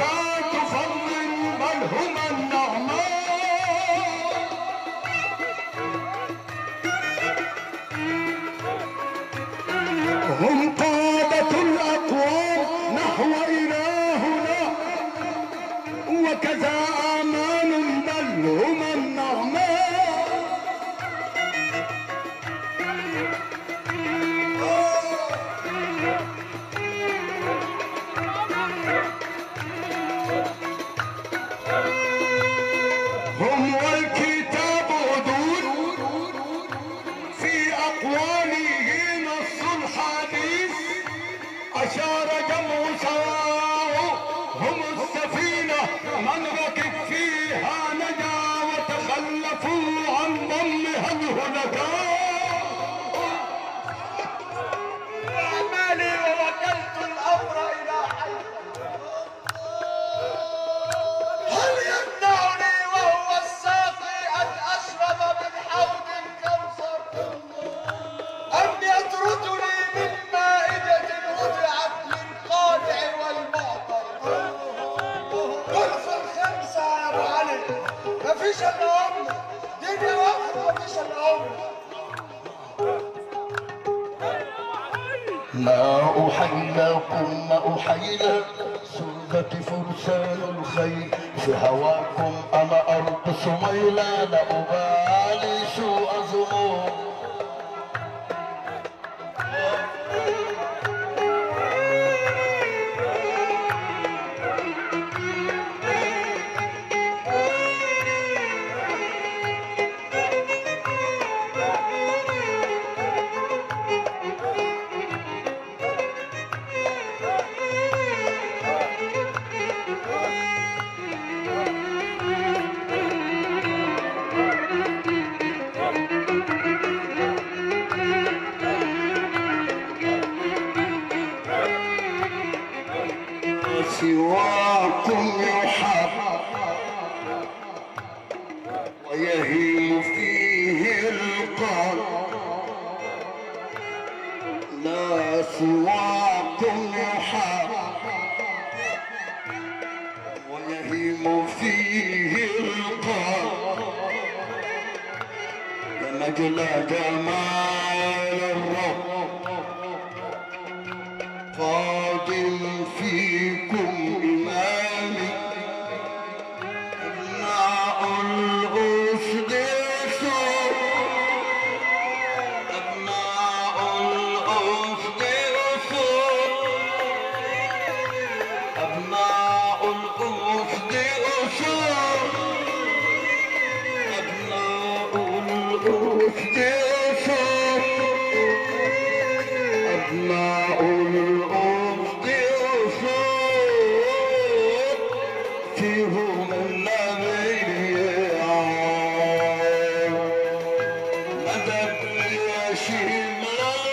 بركات فضل بل هم النعمان. هم قادة الأقوام نحو إلهنا وكذا أمان بل هم النعمان. هم والكتاب عدول في أقواله نص الحديث أشار جمع سواه. هم السفينة من ركب فيها نجا وتخلفوا عن ضمها الهلكاء. أعمالي ووكلت الأمر إلى حي. هل يمنعني وهو الساقي أن أشرب من حوض الكوثر؟ أم يطردني من مائدة وضعت للقادع والمعطر؟ قل في الخمسة يا أبو علي، مفيش إلا أمك، دنيا واحدة مفيش إلا أمك. ما أحياكم ما أحيلا سلة فرسان الخيل في هواكم أنا أرقص ميلا لا أبالي سوء ظنون. سواكم يحب ويهيم فيه القلب. لا سواكم يحب ويهيم فيه القلب. لنجل جمال الرب قادم فيكم إمامي. أبناء الأسد أسود أبناء الأسد أسود أبناء الأسد أسود أبناء الأسد أسود أبناء الأسد أسود فيهم النبي مدد يا شمال.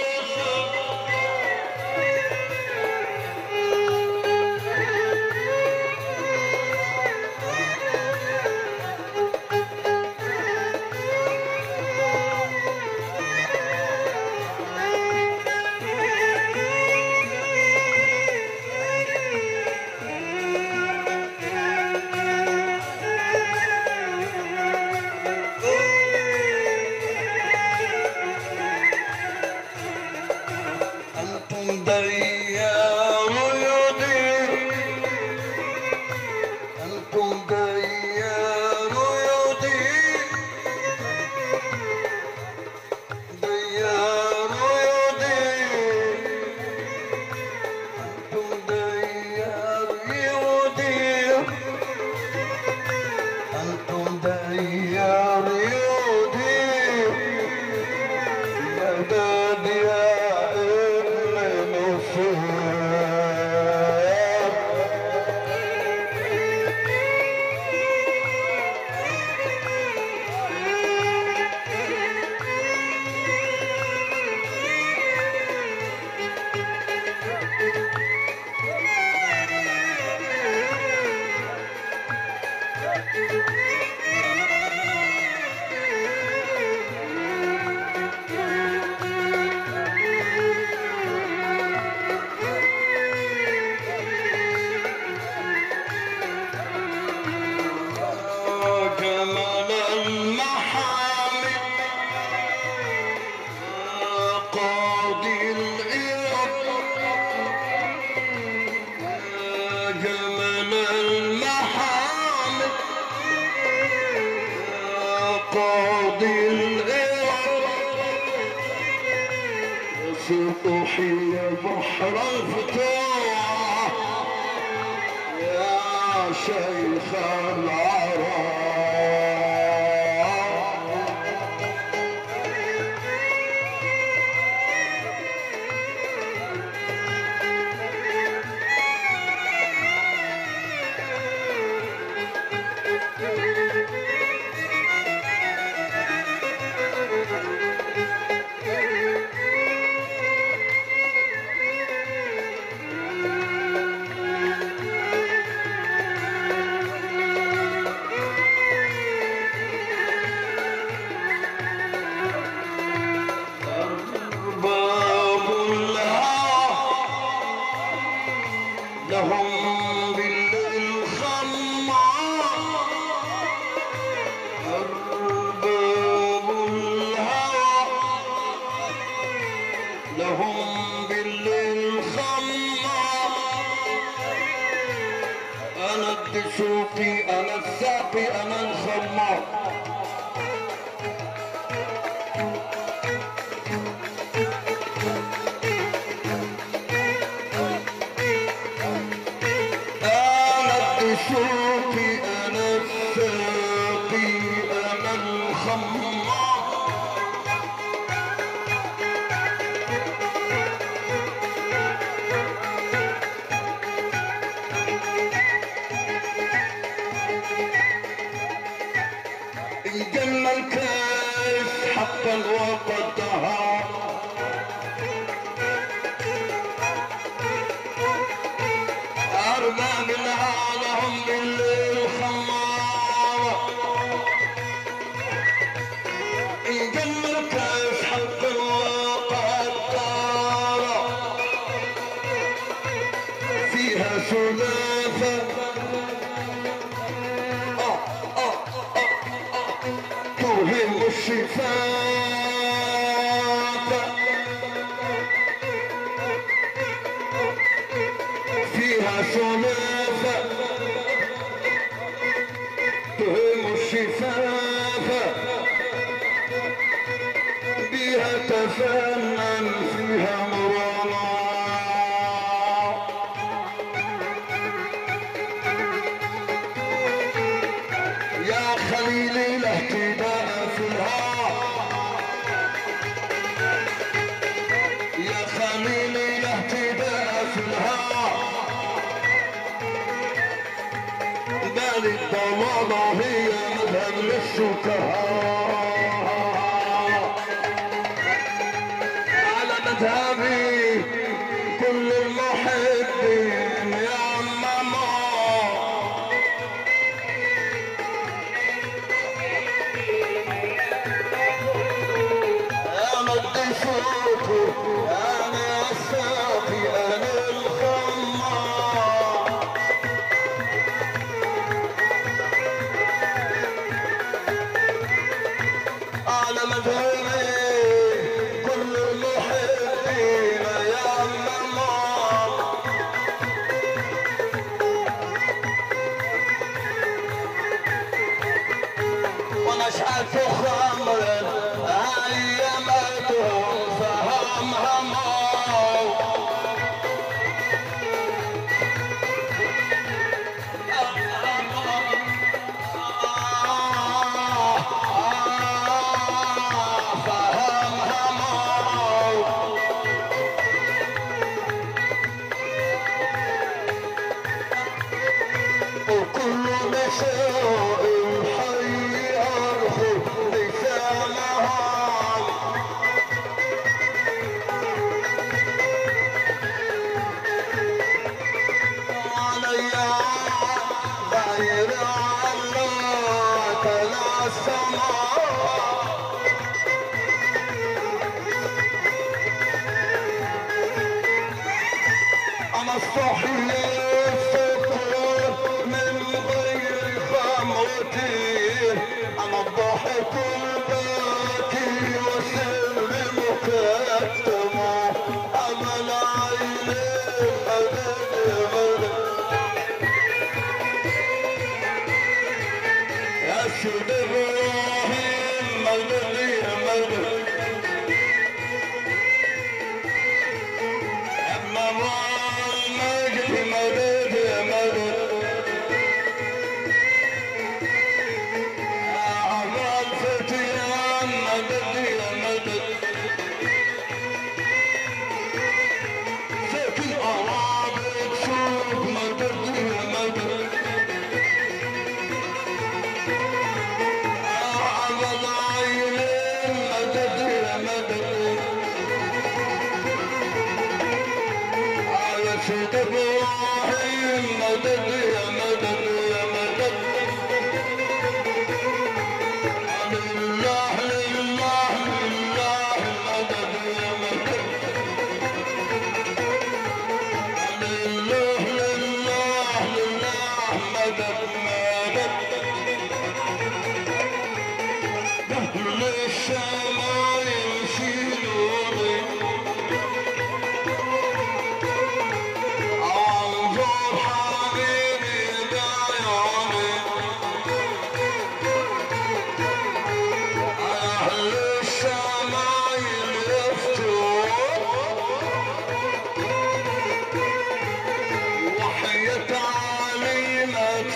قاضي الإرم سطحي بحر الفتوح يا شيخ العرب لهم بالليل خمار أرباب الهوى لهم بالليل خمار أنا الدسوقي أنا الساقي أنا الخمار السوقي أنا الساقي أنا الخمار الجنة الكاس حقا وقدها أربع منها لهم بالليل خمارة الجنة الكاس حق وقدارة فيها سلافة توهم الشفاء فيها سلافة تهم الشفافة بها تفنن فيها مرانا يا خليلي الاهتداء في الهوى يا خليلي الاهتداء في الهوى بل الضلالة هي مذهب للسكهاء على مذهبي كل المحبين يا ماما أنا الدسوقي أنا الساقي أنا الخمار على مذهبي كل المحبين يا ماما ونشأة خمر أيامتهم فهم هموا وكل نساء الحي أرخو لسانها علي غير علك لا السماء أنا الصحيح أنا الضحك الباكي وسر مكتم أمل عيني يا سيد إبراهيم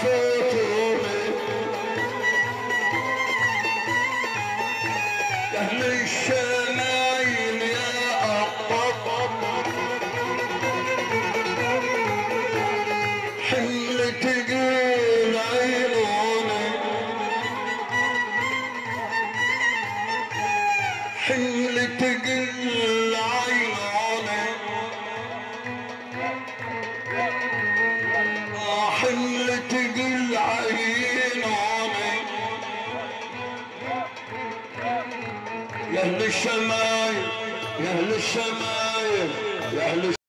صوتوني يا اهل الشمايل يا أبطال حمل تقيل عيوني حمل تقيل عيوني حمل تقيل عيوني يا اهل الشمايل يا اهل الشمايل يا اهل